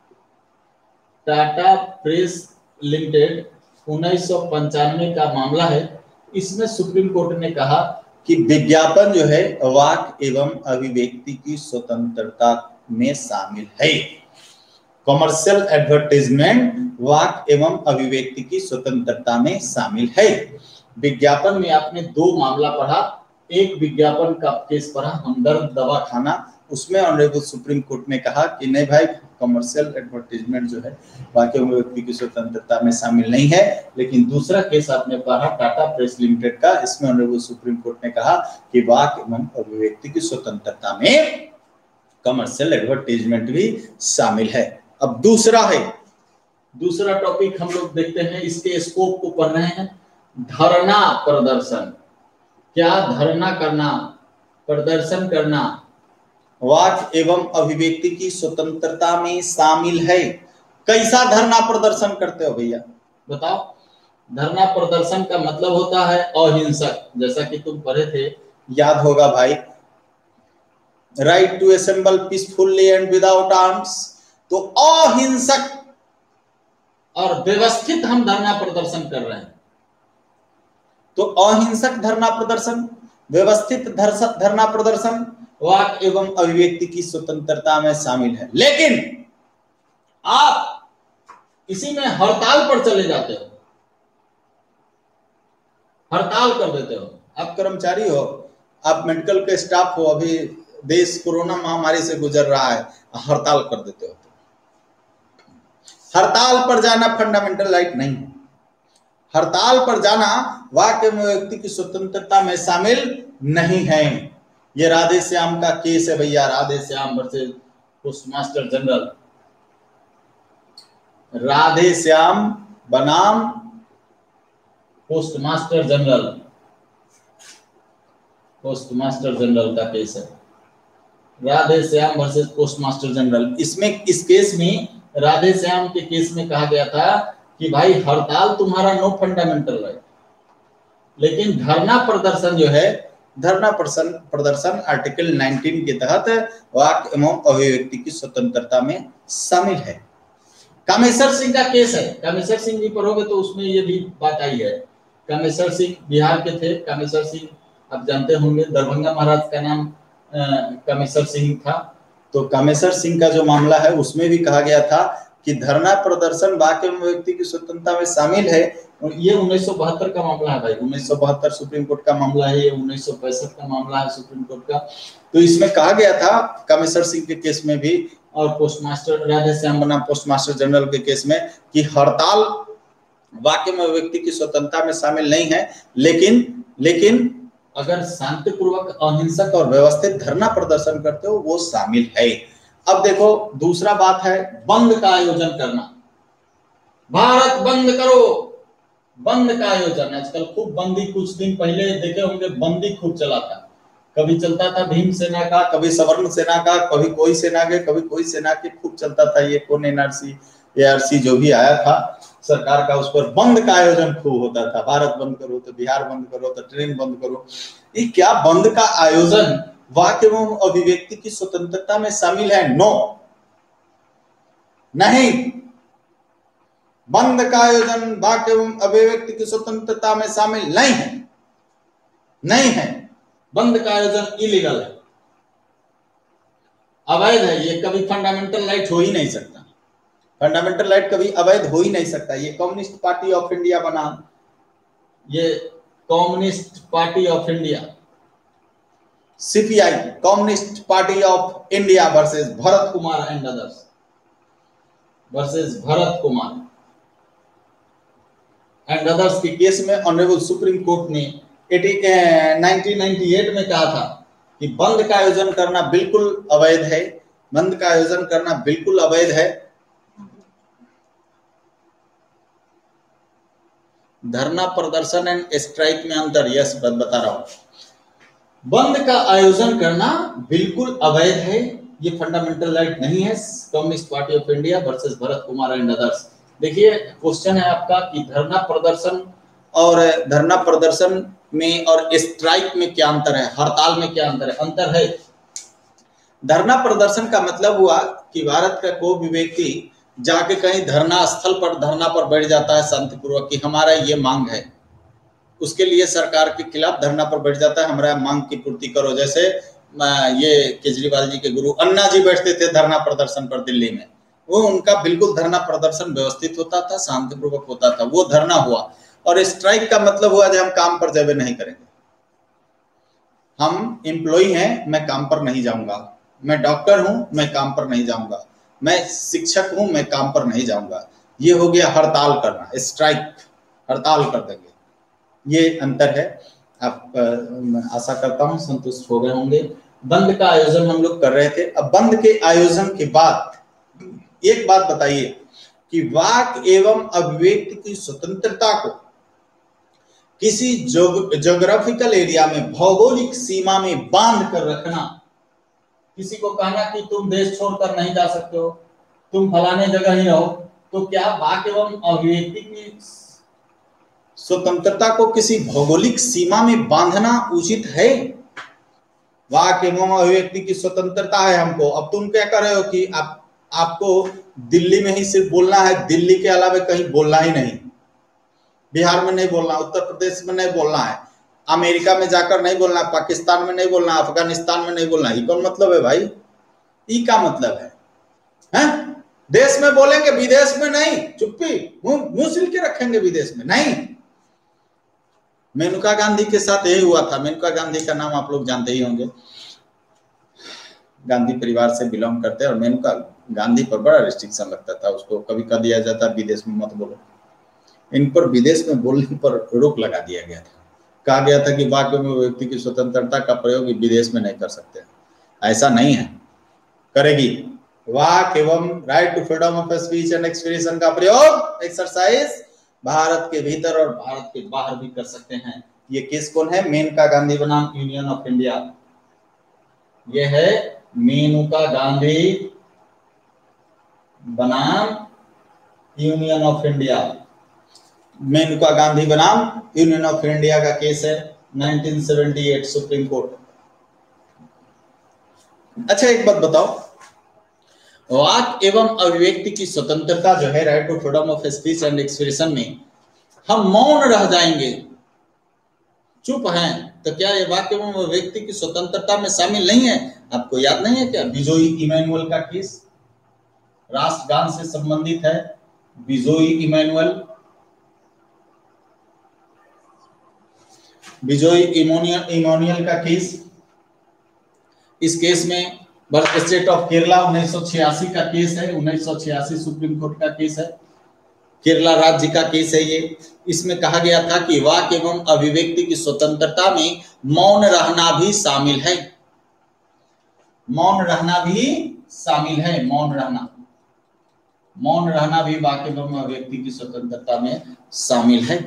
टाटा प्रेस लिमिटेड उन्नीस सौ पंचानवे का मामला है। इसमें सुप्रीम कोर्ट ने कहा कि विज्ञापन जो है वाक एवं अभिव्यक्ति की स्वतंत्रता में शामिल है। कमर्शियल एडवर्टाइजमेंट वाक एवं अभिव्यक्ति की स्वतंत्रता में शामिल है। विज्ञापन में आपने दो मामला पढ़ा, एक विज्ञापन का केस पढ़ा हमदर्द दवा खाना। उसमें ऑनरेबल सुप्रीम कोर्ट ने कहा कि नहीं भाई, कमर्शियल एडवर्टाइजमेंट जो है वाक एवं अभिव्यक्ति की स्वतंत्रता में शामिल नहीं है। लेकिन दूसरा केस आपने पढ़ा टाटा प्रेस लिमिटेड का, इसमें ऑनरेबल सुप्रीम कोर्ट ने कहा कि वाक एवं अभिव्यक्ति की स्वतंत्रता में कमर्शियल एडवर्टाइजमेंट भी शामिल है। अब दूसरा है, दूसरा टॉपिक हम लोग देखते हैं, इसके स्कोप को पढ़ रहे हैं। धरना प्रदर्शन। क्या धरना करना, प्रदर्शन करना वाक एवं अभिव्यक्ति की स्वतंत्रता में शामिल है? कैसा धरना प्रदर्शन करते हो भैया बताओ? धरना प्रदर्शन का मतलब होता है अहिंसक, जैसा कि तुम पढ़े थे, याद होगा भाई, right to assemble peacefully and without arms. तो अहिंसक और व्यवस्थित हम धरना प्रदर्शन कर रहे हैं। तो अहिंसक धरना प्रदर्शन, व्यवस्थित धरना प्रदर्शन वाक एवं अभिव्यक्ति की स्वतंत्रता में शामिल है। लेकिन आप इसी में हड़ताल पर चले जाते हो, हड़ताल कर देते हो। आप कर्मचारी हो, आप मेडिकल के स्टाफ हो, अभी देश कोरोना महामारी से गुजर रहा है, हड़ताल कर देते हो। हड़ताल पर जाना फंडामेंटल राइट नहीं है। हड़ताल पर जाना वाक्य में व्यक्ति की स्वतंत्रता में शामिल नहीं है। ये राधे श्याम का केस है भैया, Radhe Shyam versus postmaster general. Radhe Shyam बनाम पोस्टमास्टर जनरल, पोस्टमास्टर जनरल का केस है। Radhe Shyam versus postmaster general. इसमें इस केस में राधे श्याम के केस में कहा गया था कि भाई हड़ताल तुम्हारा नो फंडामेंटल राइट, लेकिन धरना प्रदर्शन जो है, धरना प्रदर्शन प्रदर्शन आर्टिकल उन्नीस के तहत वाक एवं अभिव्यक्ति की स्वतंत्रता में शामिल है। कामेश्वर सिंह का केस है, कामेश्वर सिंह जी पढ़ोगे तो उसमें ये भी बात आई है। कामेश्वर सिंह बिहार के थे। कामेश्वर सिंह आप जानते होंगे, दरभंगा महाराज का नाम कामेश्वर सिंह था। तो कामेश्वर सिंह का जो मामला है उसमें भी कहा गया था कि धरना प्रदर्शन वाक्य में व्यक्ति की स्वतंत्रता में शामिल है। ये उन्नीस सौ बहत्तर का मामला है भाई, उन्नीस सौ बहत्तर सुप्रीम कोर्ट का मामला है, ये उन्नीस सौ पैंसठ का मामला है सुप्रीम कोर्ट का। तो इसमें कहा गया था कामेश्वर सिंह के केस में भी और पोस्टमास्टर राधे श्याम बनाम पोस्टमास्टर जनरल के केस में कि हड़ताल वाक्य में व्यक्ति की स्वतंत्रता में शामिल नहीं है, लेकिन लेकिन अगर शांतिपूर्वक अहिंसक और व्यवस्थित धरना प्रदर्शन करते हो वो शामिल है। अब देखो दूसरा बात है बंद का आयोजन करना। भारत बंद करो, बंद का आयोजन। आजकल खूब बंदी, कुछ दिन पहले देखे होंगे बंदी खूब चला था। कभी चलता था भीम सेना का, कभी सवर्ण सेना का, कभी कोई सेना के, कभी कोई सेना के, खूब चलता था। ये कौन एनआरसी एआरसी जो भी आया था सरकार का, उस पर बंद का आयोजन खूब होता था। भारत बंद करो तो बिहार बंद करो तो ट्रेन बंद करो। ये क्या बंद का आयोजन वाक्य एवं अभिव्यक्ति की स्वतंत्रता में शामिल है? नो, नहीं। बंद का आयोजन वाक्य एवं अभिव्यक्ति की स्वतंत्रता में शामिल नहीं है, नहीं है। बंद का आयोजन इलीगल है, अवैध है। ये कभी फंडामेंटल राइट हो ही नहीं सकता। फंडामेंटल राइट कभी अवैध हो ही नहीं सकता। ये कम्युनिस्ट पार्टी ऑफ इंडिया बना, ये communist party of India CPI, communist party of India versus Bharat Kumar and others, versus Bharat Kumar and others के केस में ऑनरेबल सुप्रीम कोर्ट ने नाइनटीन नाइंटी एट में कहा था कि बंद का आयोजन करना बिल्कुल अवैध है, बंद का आयोजन करना बिल्कुल अवैध है। धरना प्रदर्शन एंड स्ट्राइक में अंतर, यस बता रहा हूं। बंद का आयोजन करना बिल्कुल अवैध है, ये फंडामेंटल राइट नहीं है। Communist party of India versus Bharat Kumar and others. देखिए क्वेश्चन है आपका कि धरना प्रदर्शन और धरना प्रदर्शन में और स्ट्राइक में क्या अंतर है, हड़ताल में क्या अंतर है? अंतर है। धरना प्रदर्शन का मतलब हुआ कि भारत का कोई भी व्यक्ति जाके कहीं धरना स्थल पर धरना पर बैठ जाता है शांतिपूर्वक कि हमारा ये मांग है, उसके लिए सरकार के खिलाफ धरना पर बैठ जाता है, हमारा मांग की पूर्ति करो। जैसे ये केजरीवाल जी के गुरु अन्ना जी बैठते थे धरना प्रदर्शन पर दिल्ली में, वो उनका बिल्कुल धरना प्रदर्शन व्यवस्थित होता था, शांतिपूर्वक होता था, वो धरना हुआ। और स्ट्राइक का मतलब हुआ जब हम काम पर जबे नहीं करेंगे, हम एम्प्लॉई हैं, मैं काम पर नहीं जाऊंगा, मैं डॉक्टर हूं, मैं काम पर नहीं जाऊंगा, मैं शिक्षक हूं, मैं काम पर नहीं जाऊंगा। ये हो गया हड़ताल करना, स्ट्राइक, हड़ताल कर देंगे, ये अंतर है। आप आशा करता हूं संतुष्ट हो गए होंगे। बंद का आयोजन हम लोग कर रहे थे। अब बंद के आयोजन के बाद एक बात बताइए कि वाक एवं अभिव्यक्ति की स्वतंत्रता को किसी ज्योग्राफिकल एरिया में, भौगोलिक सीमा में बांध कर रखना, किसी को कहना कि तुम देश छोड़कर नहीं जा सकते हो, तुम फलाने जगह ही रहो, तो क्या वाक एवं अभिव्यक्ति की स्वतंत्रता को किसी भौगोलिक सीमा में बांधना उचित है? वाक एवं अभिव्यक्ति की स्वतंत्रता है हमको, अब तुम क्या कर रहे हो कि आप आपको दिल्ली में ही सिर्फ बोलना है, दिल्ली के अलावा कहीं बोलना ही नहीं, बिहार में नहीं बोलना, उत्तर प्रदेश में नहीं बोलना है, अमेरिका में जाकर नहीं बोलना, पाकिस्तान में नहीं बोलना, अफगानिस्तान में नहीं बोलना। ये कौन मतलब है भाई? ये क्या मतलब है? हैं? देश में बोलेंगे, विदेश में नहीं, चुप्पी, मुंह सिल के रखेंगे, विदेश में नहीं। मेनका गांधी के साथ यही हुआ था। मेनका गांधी का नाम आप लोग जानते ही होंगे, गांधी परिवार से बिलोंग करते हैं, और मेनका गांधी पर बड़ा रिस्ट्रिक्शन लगता था, उसको कभी कह दिया जाता विदेश में मत बोलो, इन पर विदेश में बोलने पर रोक लगा दिया गया था। कहा गया था कि वाक्य में व्यक्ति की स्वतंत्रता का प्रयोग विदेश में नहीं कर सकते। ऐसा नहीं है, करेगी। वाक एवं right to freedom of speech and expression का प्रयोग एक्सरसाइज भारत के भीतर और भारत के बाहर भी कर सकते हैं। ये किस कौन है? मेनका गांधी बनाम यूनियन ऑफ इंडिया। ये है मेनका गांधी बनाम union of India. Menaka Gandhi बनाम यूनियन ऑफ इंडिया का केस है उन्नीस सौ अठहत्तर सुप्रीम कोर्ट। अच्छा एक बात बताओ, वाक एवं अभिव्यक्ति की स्वतंत्रता जो है, right to freedom of speech and expression में हम मौन रह जाएंगे, चुप हैं, तो क्या ये वाक एवं अभिव्यक्ति की स्वतंत्रता में शामिल नहीं है? आपको याद नहीं है क्या बिजोई इमैनुअल का केस राष्ट्रगान से संबंधित है? बिजोई इमैनुअल, बिजोई इमैनुअल का केस। इस केस में स्टेट ऑफ केरला उन्नीस सौ छियासी का केस है, उन्नीस सौ छियासी सुप्रीम कोर्ट का केस है, केरला राज्य का केस है ये। इसमें कहा गया था कि वाक एवं अभिव्यक्ति की स्वतंत्रता में मौन रहना भी शामिल है। मौन रहना भी शामिल है, मौन रहना मौन रहना भी वाक एवं अभिव्यक्ति की स्वतंत्रता में शामिल है।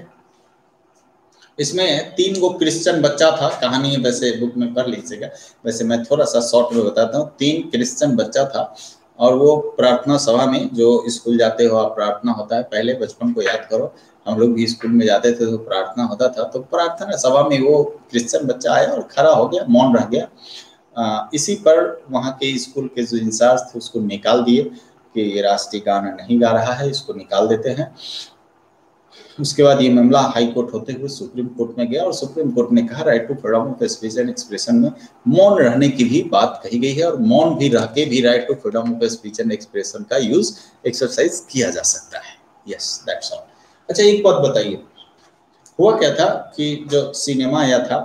इसमें तीन गो क्रिश्चियन बच्चा था, कहानी वैसे बुक में पढ़ लीजिएगा, वैसे मैं थोड़ा सा शॉर्ट में बताता हूँ। तीन क्रिश्चियन बच्चा था और वो प्रार्थना सभा में, जो स्कूल जाते हो आप प्रार्थना होता है, पहले बचपन को याद करो, हम लोग भी स्कूल में जाते थे तो प्रार्थना होता था, तो प्रार्थना सभा में वो क्रिश्चियन बच्चा आया और खड़ा हो गया, मौन रह गया। आ, इसी पर वहाँ के स्कूल के जो इंचार्ज थे उसको निकाल दिए कि ये राष्ट्रीय गान नहीं गा रहा है, इसको निकाल देते हैं। उसके बाद ये मामला हाई कोर्ट होते हुए सुप्रीम कोर्ट में गया और सुप्रीम कोर्ट ने कहा right to freedom of speech and expression में मौन रहने की भी बात कही गई है और मौन भी रह के भी right to freedom of speech and expression का यूज एक्सरसाइज किया जा सकता है। Yes that's all. अच्छा एक बात बताइए, हुआ क्या था कि जो सिनेमा आया था,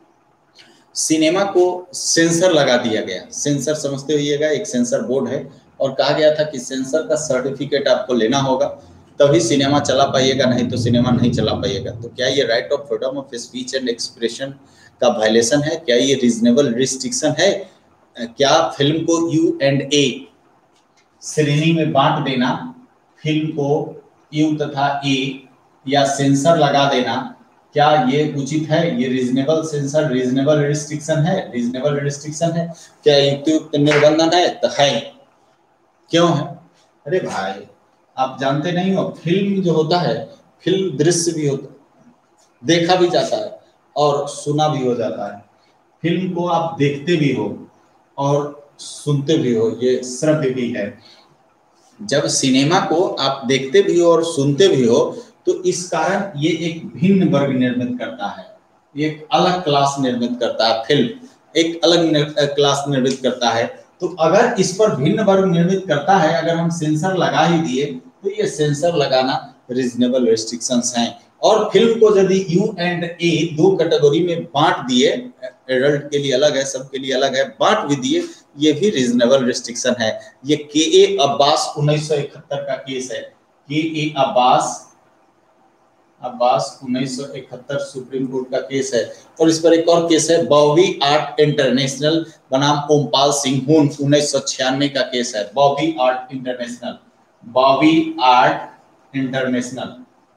सिनेमा को सेंसर लगा दिया गया। सेंसर समझते होइएगा, एक सेंसर बोर्ड है और कहा गया था कि सेंसर का सर्टिफिकेट आपको लेना होगा तभी सिनेमा चला पाइएगा, नहीं तो सिनेमा नहीं चला पाइएगा। तो क्या ये right of freedom of speech and expression का वायलेशन है? क्या ये रीजनेबल रिस्ट्रिक्शन है? क्या फिल्म को यू एंड ए श्रेणी में बांट देना, फिल्म को यू तथा ए या सेंसर लगा देना, क्या ये उचित है? ये रीजनेबल सेंसर, रीजनेबल रिस्ट्रिक्शन है? रीजनेबल रिस्ट्रिक्शन है। क्या युक्त निर्बंधन है? तो है। क्यों है? अरे भाई आप जानते नहीं हो, फिल्म जो होता है, फिल्म दृश्य भी होता है, देखा भी जाता है और सुना भी हो जाता है। फिल्म को आप देखते भी हो और सुनते भी हो, ये श्रव्य भी है। जब सिनेमा को आप देखते भी हो और सुनते भी हो तो इस कारण ये एक भिन्न वर्ग निर्मित करता है, एक अलग क्लास निर्मित करता है। फिल्म एक अलग क्लास निर्मित करता है, तो अगर इस पर भिन्न वर्ग निर्मित करता है, अगर हम सेंसर लगा ही दिए तो ये सेंसर लगाना रीजनेबल रिस्ट्रिक्शंस हैं। और फिल्म को यदि यू एंड ए दो कैटेगरी में बांट दिए, एडल्ट के लिए अलग है, सब के लिए अलग है, बांट भी दिए, ये भी रीजनेबल रिस्ट्रिक्शन है। ये के ए अब्बास उन्नीस सौ इकहत्तर का केस है। के ए अब्बास अब्बास उन्नीस सौ इकहत्तर सुप्रीम कोर्ट का केस है। और इस पर एक और केस है, बॉबी आर्ट इंटरनेशनल बनाम ओमपाल सिंह हुन, उन्नीस सौ छियानवे का केस है। Bobby Art International, Bobby Art International,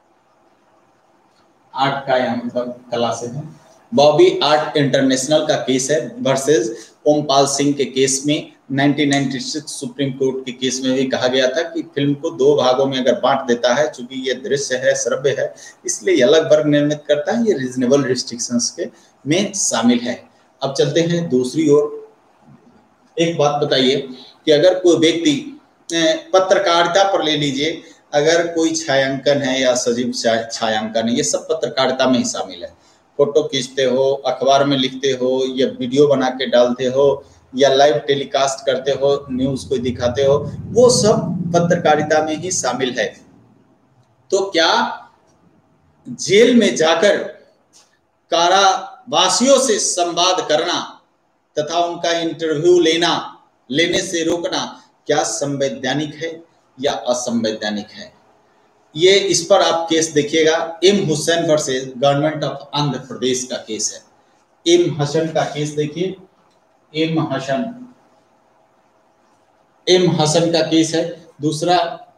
art का यहाँ मतलब कला से है। बॉबी आर्ट इंटरनेशनल का केस है वर्सेस ओमपाल सिंह के केस में उन्नीस सौ छियानवे सुप्रीम कोर्ट के केस में भी कहा गया था कि फिल्म को दो भागों में अगर बांट देता है, चूंकि ये दृश्य है, श्रव्य है, इसलिए अलग वर्ग निर्मित करता है, ये रीजनेबल रिस्ट्रिक्शंस के में शामिल है। अब चलते हैं दूसरी ओर। एक बात बताइए कि अगर कोई व्यक्ति पत्रकारिता पर ले लीजिए, अगर कोई छायांकन है या सजीव छायांकन है, ये सब पत्रकारिता में ही शामिल है। फोटो खींचते हो, अखबार में लिखते हो या वीडियो बना के डालते हो या लाइव टेलीकास्ट करते हो, न्यूज को दिखाते हो, वो सब पत्रकारिता में ही शामिल है। तो क्या जेल में जाकर कारावासियों से संवाद करना तथा उनका इंटरव्यू लेना लेने से रोकना क्या संवैधानिक है या असंवैधानिक है? ये इस पर आप केस देखिएगा, M Hussain versus government of Andhra Pradesh का केस है। एम हसन का केस देखिए, एम हसन एम हसन का केस है। दूसरा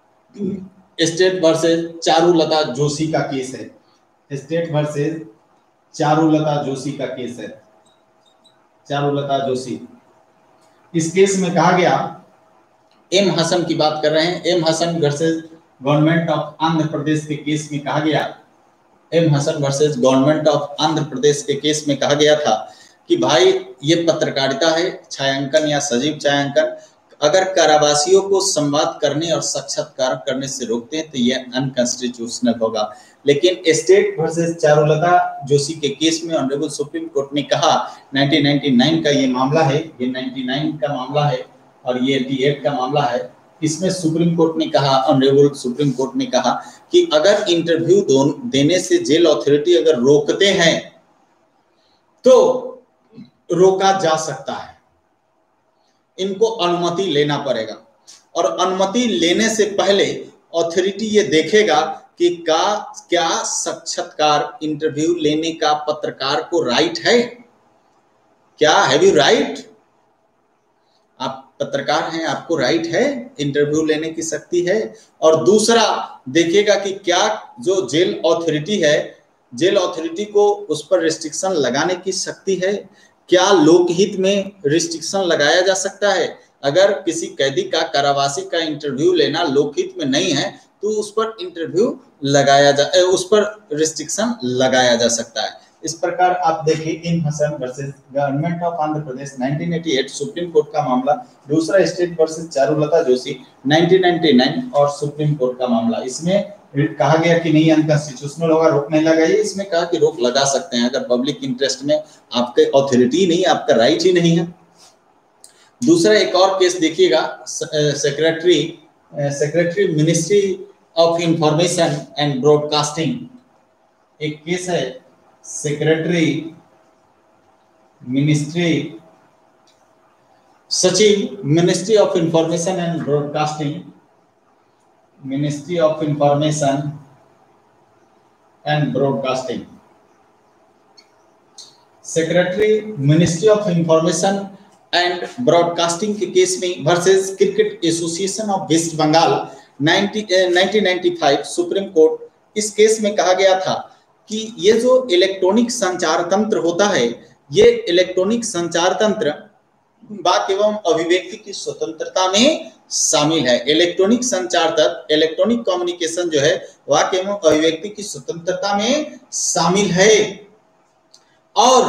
स्टेट वर्सेस चारुलता जोशी का केस है, स्टेट वर्सेस चारुलता जोशी का केस है, चारुलता जोशी। इस केस में कहा गया, एम हसन की बात कर रहे हैं, M Hasan versus government of Andhra Pradesh के केस में कहा गया, M Hasan versus government of Andhra Pradesh के केस में कहा गया था कि भाई ये पत्रकारिता है, छायांकन या सजीव छायांकन, अगर कारावासियों को संवाद करने और साक्षात्कार करने से रोकते हैं तो यह अनकॉन्स्टिट्यूशनल होगा। लेकिन स्टेट वर्सेस चारुलता जोशी के केस में ऑनरेबल सुप्रीम कोर्ट ने कहा, नाइनटीन नाइंटी नाइन का ये मामला है, ये निन्यानवे का मामला है और ये अठासी का मामला है। इसमें सुप्रीम कोर्ट ने कहा, ऑनरेबल सुप्रीम कोर्ट ने कहा कि अगर इंटरव्यू देने से जेल अथॉरिटी अगर रोकते हैं तो रोका जा सकता है, इनको अनुमति लेना पड़ेगा और अनुमति लेने से पहले अथॉरिटी ये देखेगा कि का क्या साक्षात्कार इंटरव्यू लेने का पत्रकार को राइट है, क्या हैव यू राइट, आप पत्रकार हैं, आपको राइट है, इंटरव्यू लेने की शक्ति है। और दूसरा देखेगा कि क्या जो जेल अथॉरिटी है, जेल अथॉरिटी को उस पर रिस्ट्रिक्शन लगाने की शक्ति है, क्या लोकहित में रिस्ट्रिक्शन लगाया जा सकता है। अगर किसी कैदी का, कारावासी का इंटरव्यू लेना लोकहित में नहीं है तो उस पर इंटरव्यू लगाया जा उस पर रिस्ट्रिक्शन लगाया जा सकता है। इस प्रकार आप देखिए, M Hasan versus government of Andhra Pradesh nineteen eighty eight supreme court का मामला, दूसरा state versus Charulata Joshi nineteen ninety nine और सुप्रीम कोर्ट का मामला। इसमें कहा गया कि नहीं अनकॉन्स्टिट्यूशनल होगा, रोक नहीं लगाइए। इसमें कहा कि रोक लगा सकते हैं अगर पब्लिक इंटरेस्ट में आपके अथॉरिटी नहीं, आपका राइट ही नहीं है। दूसरा एक और केस देखिएगा, secretary secretary ministry of information and broadcasting, एक केस है सेक्रेटरी मिनिस्ट्री सचिव ministry of information and broadcasting, ministry of information and broadcasting, secretary ministry of information and broadcasting के केस में versus cricket association of West Bengal nineteen ninety five supreme court. इस case में कहा गया था कि ये जो इलेक्ट्रॉनिक संचार तंत्र होता है, ये इलेक्ट्रॉनिक संचार तंत्र वाक एवं अभिव्यक्ति की स्वतंत्रता में शामिल है। इलेक्ट्रॉनिक संचार तंत्र, इलेक्ट्रॉनिक कम्युनिकेशन जो है वाक एवं अभिव्यक्ति की स्वतंत्रता में शामिल है और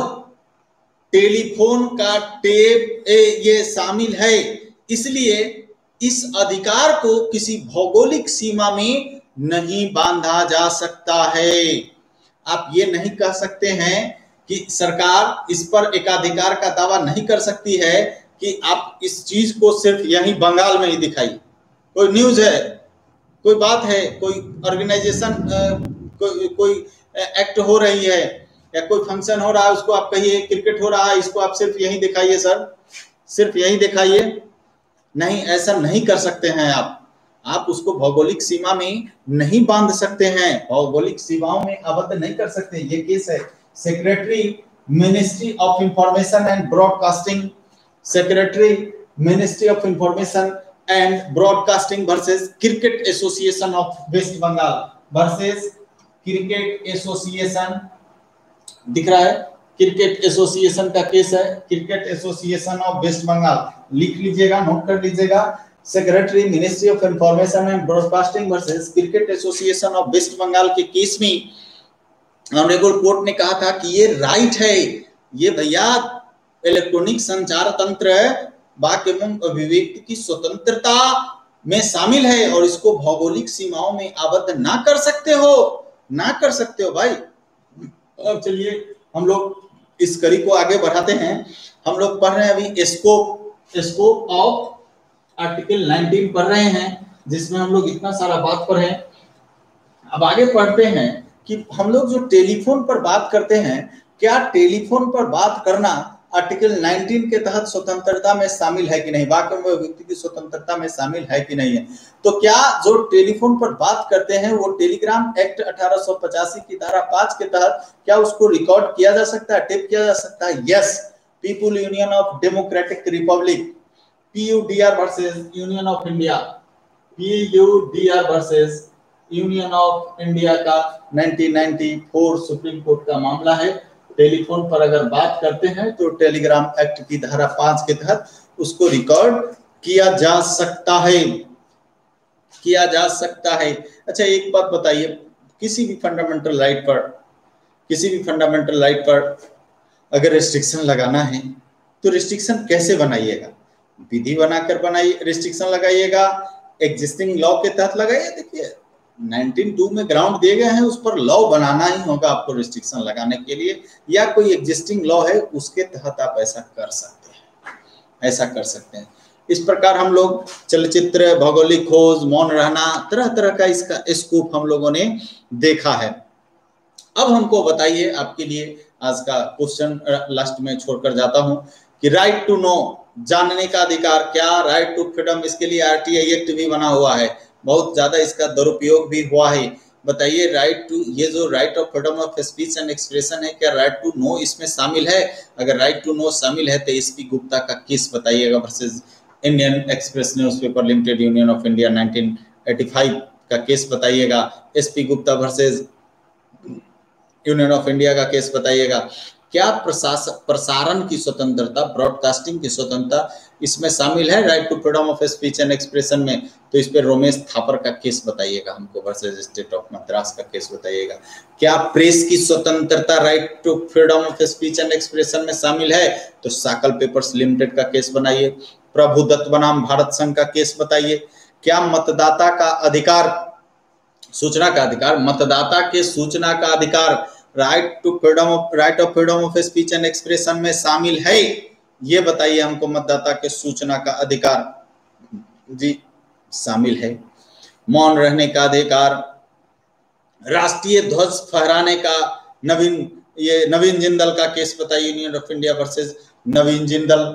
टेलीफोन का टेप ये शामिल है। इसलिए इस अधिकार को किसी भौगोलिक सीमा में नहीं बांधा जा सकता है। आप ये नहीं कह सकते हैं कि सरकार इस पर एकाधिकार का दावा नहीं कर सकती है कि आप इस चीज को सिर्फ यहीं बंगाल में ही दिखाई। कोई न्यूज है, कोई बात है, कोई ऑर्गेनाइजेशन, कोई कोई एक्ट हो रही है या कोई फंक्शन हो रहा है, उसको आप कहिए क्रिकेट हो रहा है, इसको आप सिर्फ यहीं दिखाइए सर, सिर्फ यहीं दिखाइए। नहीं, ऐसा नहीं कर सकते हैं आप आप उसको भौगोलिक सीमा में नहीं बांध सकते हैं, भौगोलिक सीमाओं में आबद्ध नहीं कर सकते। ये केस है secretary ministry of information and broadcasting, secretary ministry of information and broadcasting versus cricket association of West Bengal versus cricket association, दिख रहा है क्रिकेट एसोसिएशन का केस है, cricket association of West Bengal, लिख लीजिएगा, नोट कर लीजिएगा। Secretary ministry of information and broadcasting versus cricket association of West Bengal के केस में ऑनरेबल कोर्ट ने कहा था कि ये राइट है, ये भैया इलेक्ट्रॉनिक संचार तंत्र वाक एवं अभिव्यक्ति की स्वतंत्रता में शामिल है और इसको भौगोलिक सीमाओं में आबद्ध ना कर सकते हो, ना कर सकते हो भाई। अब चलिए हम लोग इस कड़ी को आगे बढ़ाते हैं। हम लोग पढ़ रहे हैं अभी scope scope of article nineteen पढ़ रहे हैं, जिसमें हम लोग इतना सारा बात पढ़े। अब आगे पढ़ते हैं कि हम लोग जो टेलीफोन पर बात करते हैं, क्या टेलीफोन पर बात करना आर्टिकल उन्नीस के तहत स्वतंत्रता में शामिल है कि नहीं, वाक्य में व्यक्ति की स्वतंत्रता में शामिल है कि नहीं है। तो क्या जो टेलीफोन पर बात करते हैं वो टेलीग्राम एक्ट अठारह सौ पचासी की धारा पांच के तहत क्या उसको रिकॉर्ड किया जा सकता है, टेप किया जा सकता है? Yes. People union of democratic republic PUDR versus union of India, PUDR versus union of India का उन्नीस सौ चौरानवे सुप्रीम कोर्ट का मामला है। टेलीफोन पर अगर बात करते हैं तो टेलीग्राम एक्ट की धारा पांच के तहत उसको रिकॉर्ड किया जा सकता है, किया जा सकता है। अच्छा एक बात बताइए, किसी भी फंडामेंटल राइट पर किसी भी फंडामेंटल राइट पर अगर रिस्ट्रिक्शन लगाना है तो रिस्ट्रिक्शन कैसे बनाइएगा? विधि बनाकर बनाइए, रिस्ट्रिक्शन लगाइएगा, एग्जिस्टिंग लॉ के तहत लगाइए। देखिए नाइनटीन टू में ग्राउंड दिए गए हैं, उस पर लॉ बनाना ही होगा आपको रिस्ट्रिक्शन लगाने के लिए, या कोई एग्जिस्टिंग लॉ है उसके तहत आप ऐसा कर सकते हैं, ऐसा कर सकते हैं। इस प्रकार हम लोग चलचित्र, भौगोलिक खोज, मौन रहना, तरह तरह का इसका स्कूप हम लोगों ने देखा है। अब हमको बताइए, आपके लिए आज का क्वेश्चन लास्ट में छोड़कर जाता हूं कि राइट टू नो, जानने का अधिकार, क्या राइट टू फ्रीडम, इसके लिए आरटीआई एक्ट भी बना हुआ है, बहुत ज्यादा इसका दुरुपयोग भी हुआ है। बताइए राइट टू, ये जो right of freedom of speech and expression है, क्या राइट टू नो इसमें शामिल है? अगर राइट टू नो शामिल है तो एसपी गुप्ता का केस बताइएगा versus Indian Express newspaper limited union of India nineteen eighty five का केस बताइएगा। SP Gupta versus union of India का केस बताइएगा। क्या प्रशासन प्रसारण की स्वतंत्रता, ब्रॉडकास्टिंग की स्वतंत्रता इसमें शामिल है right to freedom of speech and expression में? तो इस पे रोमेश थापर का केस बताइएगा हमको वर्सेस स्टेट ऑफ मद्रास का केस बताइएगा। क्या प्रेस की स्वतंत्रता right to freedom of speech and expression में शामिल है? तो साकल पेपर्स लिमिटेड का केस बनाइए। प्रभुदत्त बनाम भारत संघ का केस बताइए। क्या मतदाता का अधिकार, सूचना का अधिकार, मतदाता के सूचना का अधिकार right to freedom of right of freedom of speech and expression में शामिल है? ये बताइए हमको, मतदाता के सूचना का अधिकार जी शामिल है। मौन रहने का अधिकार, राष्ट्रीय ध्वज फहराने का, नवीन ये नवीन जिंदल का केस बताइए, union of India versus Naveen Jindal.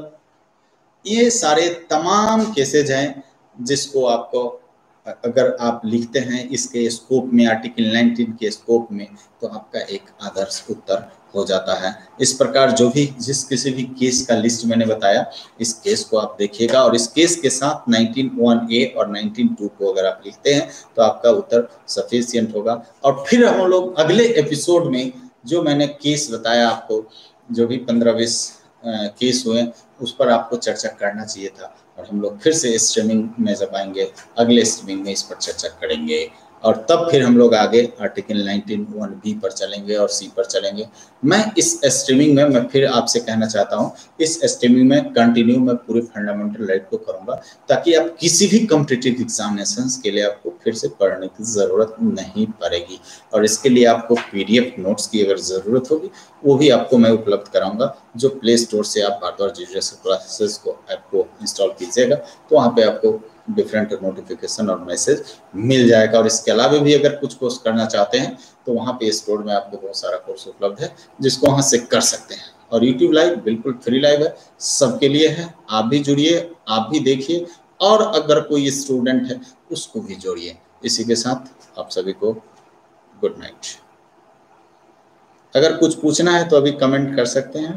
ये सारे तमाम केसेज हैं जिसको आपको अगर आप लिखते हैं इसके स्कोप में, आर्टिकल उन्नीस के स्कोप में, तो आपका एक आदर्श उत्तर हो जाता है। इस प्रकार जो भी जिस किसी भी केस का लिस्ट मैंने बताया, इस केस को आप देखिएगा और इस केस के साथ नाइनटीन वन ए और नाइनटीन टू को अगर आप लिखते हैं तो आपका उत्तर सफिशिएंट होगा। और फिर हम लोग अगले एपिसोड में जो मैंने केस बताया आपको, जो भी पंद्रह बीस केस हुए, उस पर आपको चर्चा करना चाहिए था, और हम लोग फिर से स्ट्रीमिंग में जब आएंगे अगले स्ट्रीमिंग में इस पर चर्चा करेंगे, और तब फिर हम लोग आगे आर्टिकल नाइनटीन वन बी पर चलेंगे और सी पर चलेंगे। मैं इस स्ट्रीमिंग में मैं फिर आपसे कहना चाहता हूँ, इस स्ट्रीमिंग में कंटिन्यू मैं पूरे फंडामेंटल राइट को करूँगा, ताकि आप किसी भी कॉम्पिटिटिव एग्जामिनेशंस के लिए आपको फिर से पढ़ने की ज़रूरत नहीं पड़ेगी। और इसके लिए आपको पीडीएफ नोट्स की अगर ज़रूरत होगी वो भी आपको मैं उपलब्ध कराऊंगा, जो प्ले स्टोर से आप भारद्वाज जीडीएस क्लासेस को ऐप को इंस्टॉल कीजिएगा तो वहाँ पे आपको डिफरेंट नोटिफिकेशन और मैसेज मिल जाएगा। और इसके अलावा भी अगर कुछ कोर्स करना चाहते हैं तो वहाँ पे स्टोर में आपको बहुत सारा कोर्स उपलब्ध है जिसको वहाँ से कर सकते हैं। और यूट्यूब लाइव बिल्कुल फ्री लाइव है, सबके लिए है, आप भी जुड़िए, आप भी देखिए, और अगर कोई स्टूडेंट है उसको भी जोड़िए। इसी के साथ आप सभी को गुड नाइट। अगर कुछ पूछना है तो अभी कमेंट कर सकते हैं,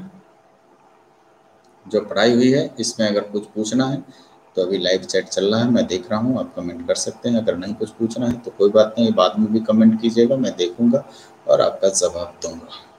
जो पढ़ाई हुई है इसमें अगर कुछ पूछना है तो अभी लाइव चैट चल रहा है, मैं देख रहा हूँ, आप कमेंट कर सकते हैं। अगर नहीं कुछ पूछना है तो कोई बात नहीं, बाद में भी कमेंट कीजिएगा, मैं देखूंगा और आपका जवाब दूंगा।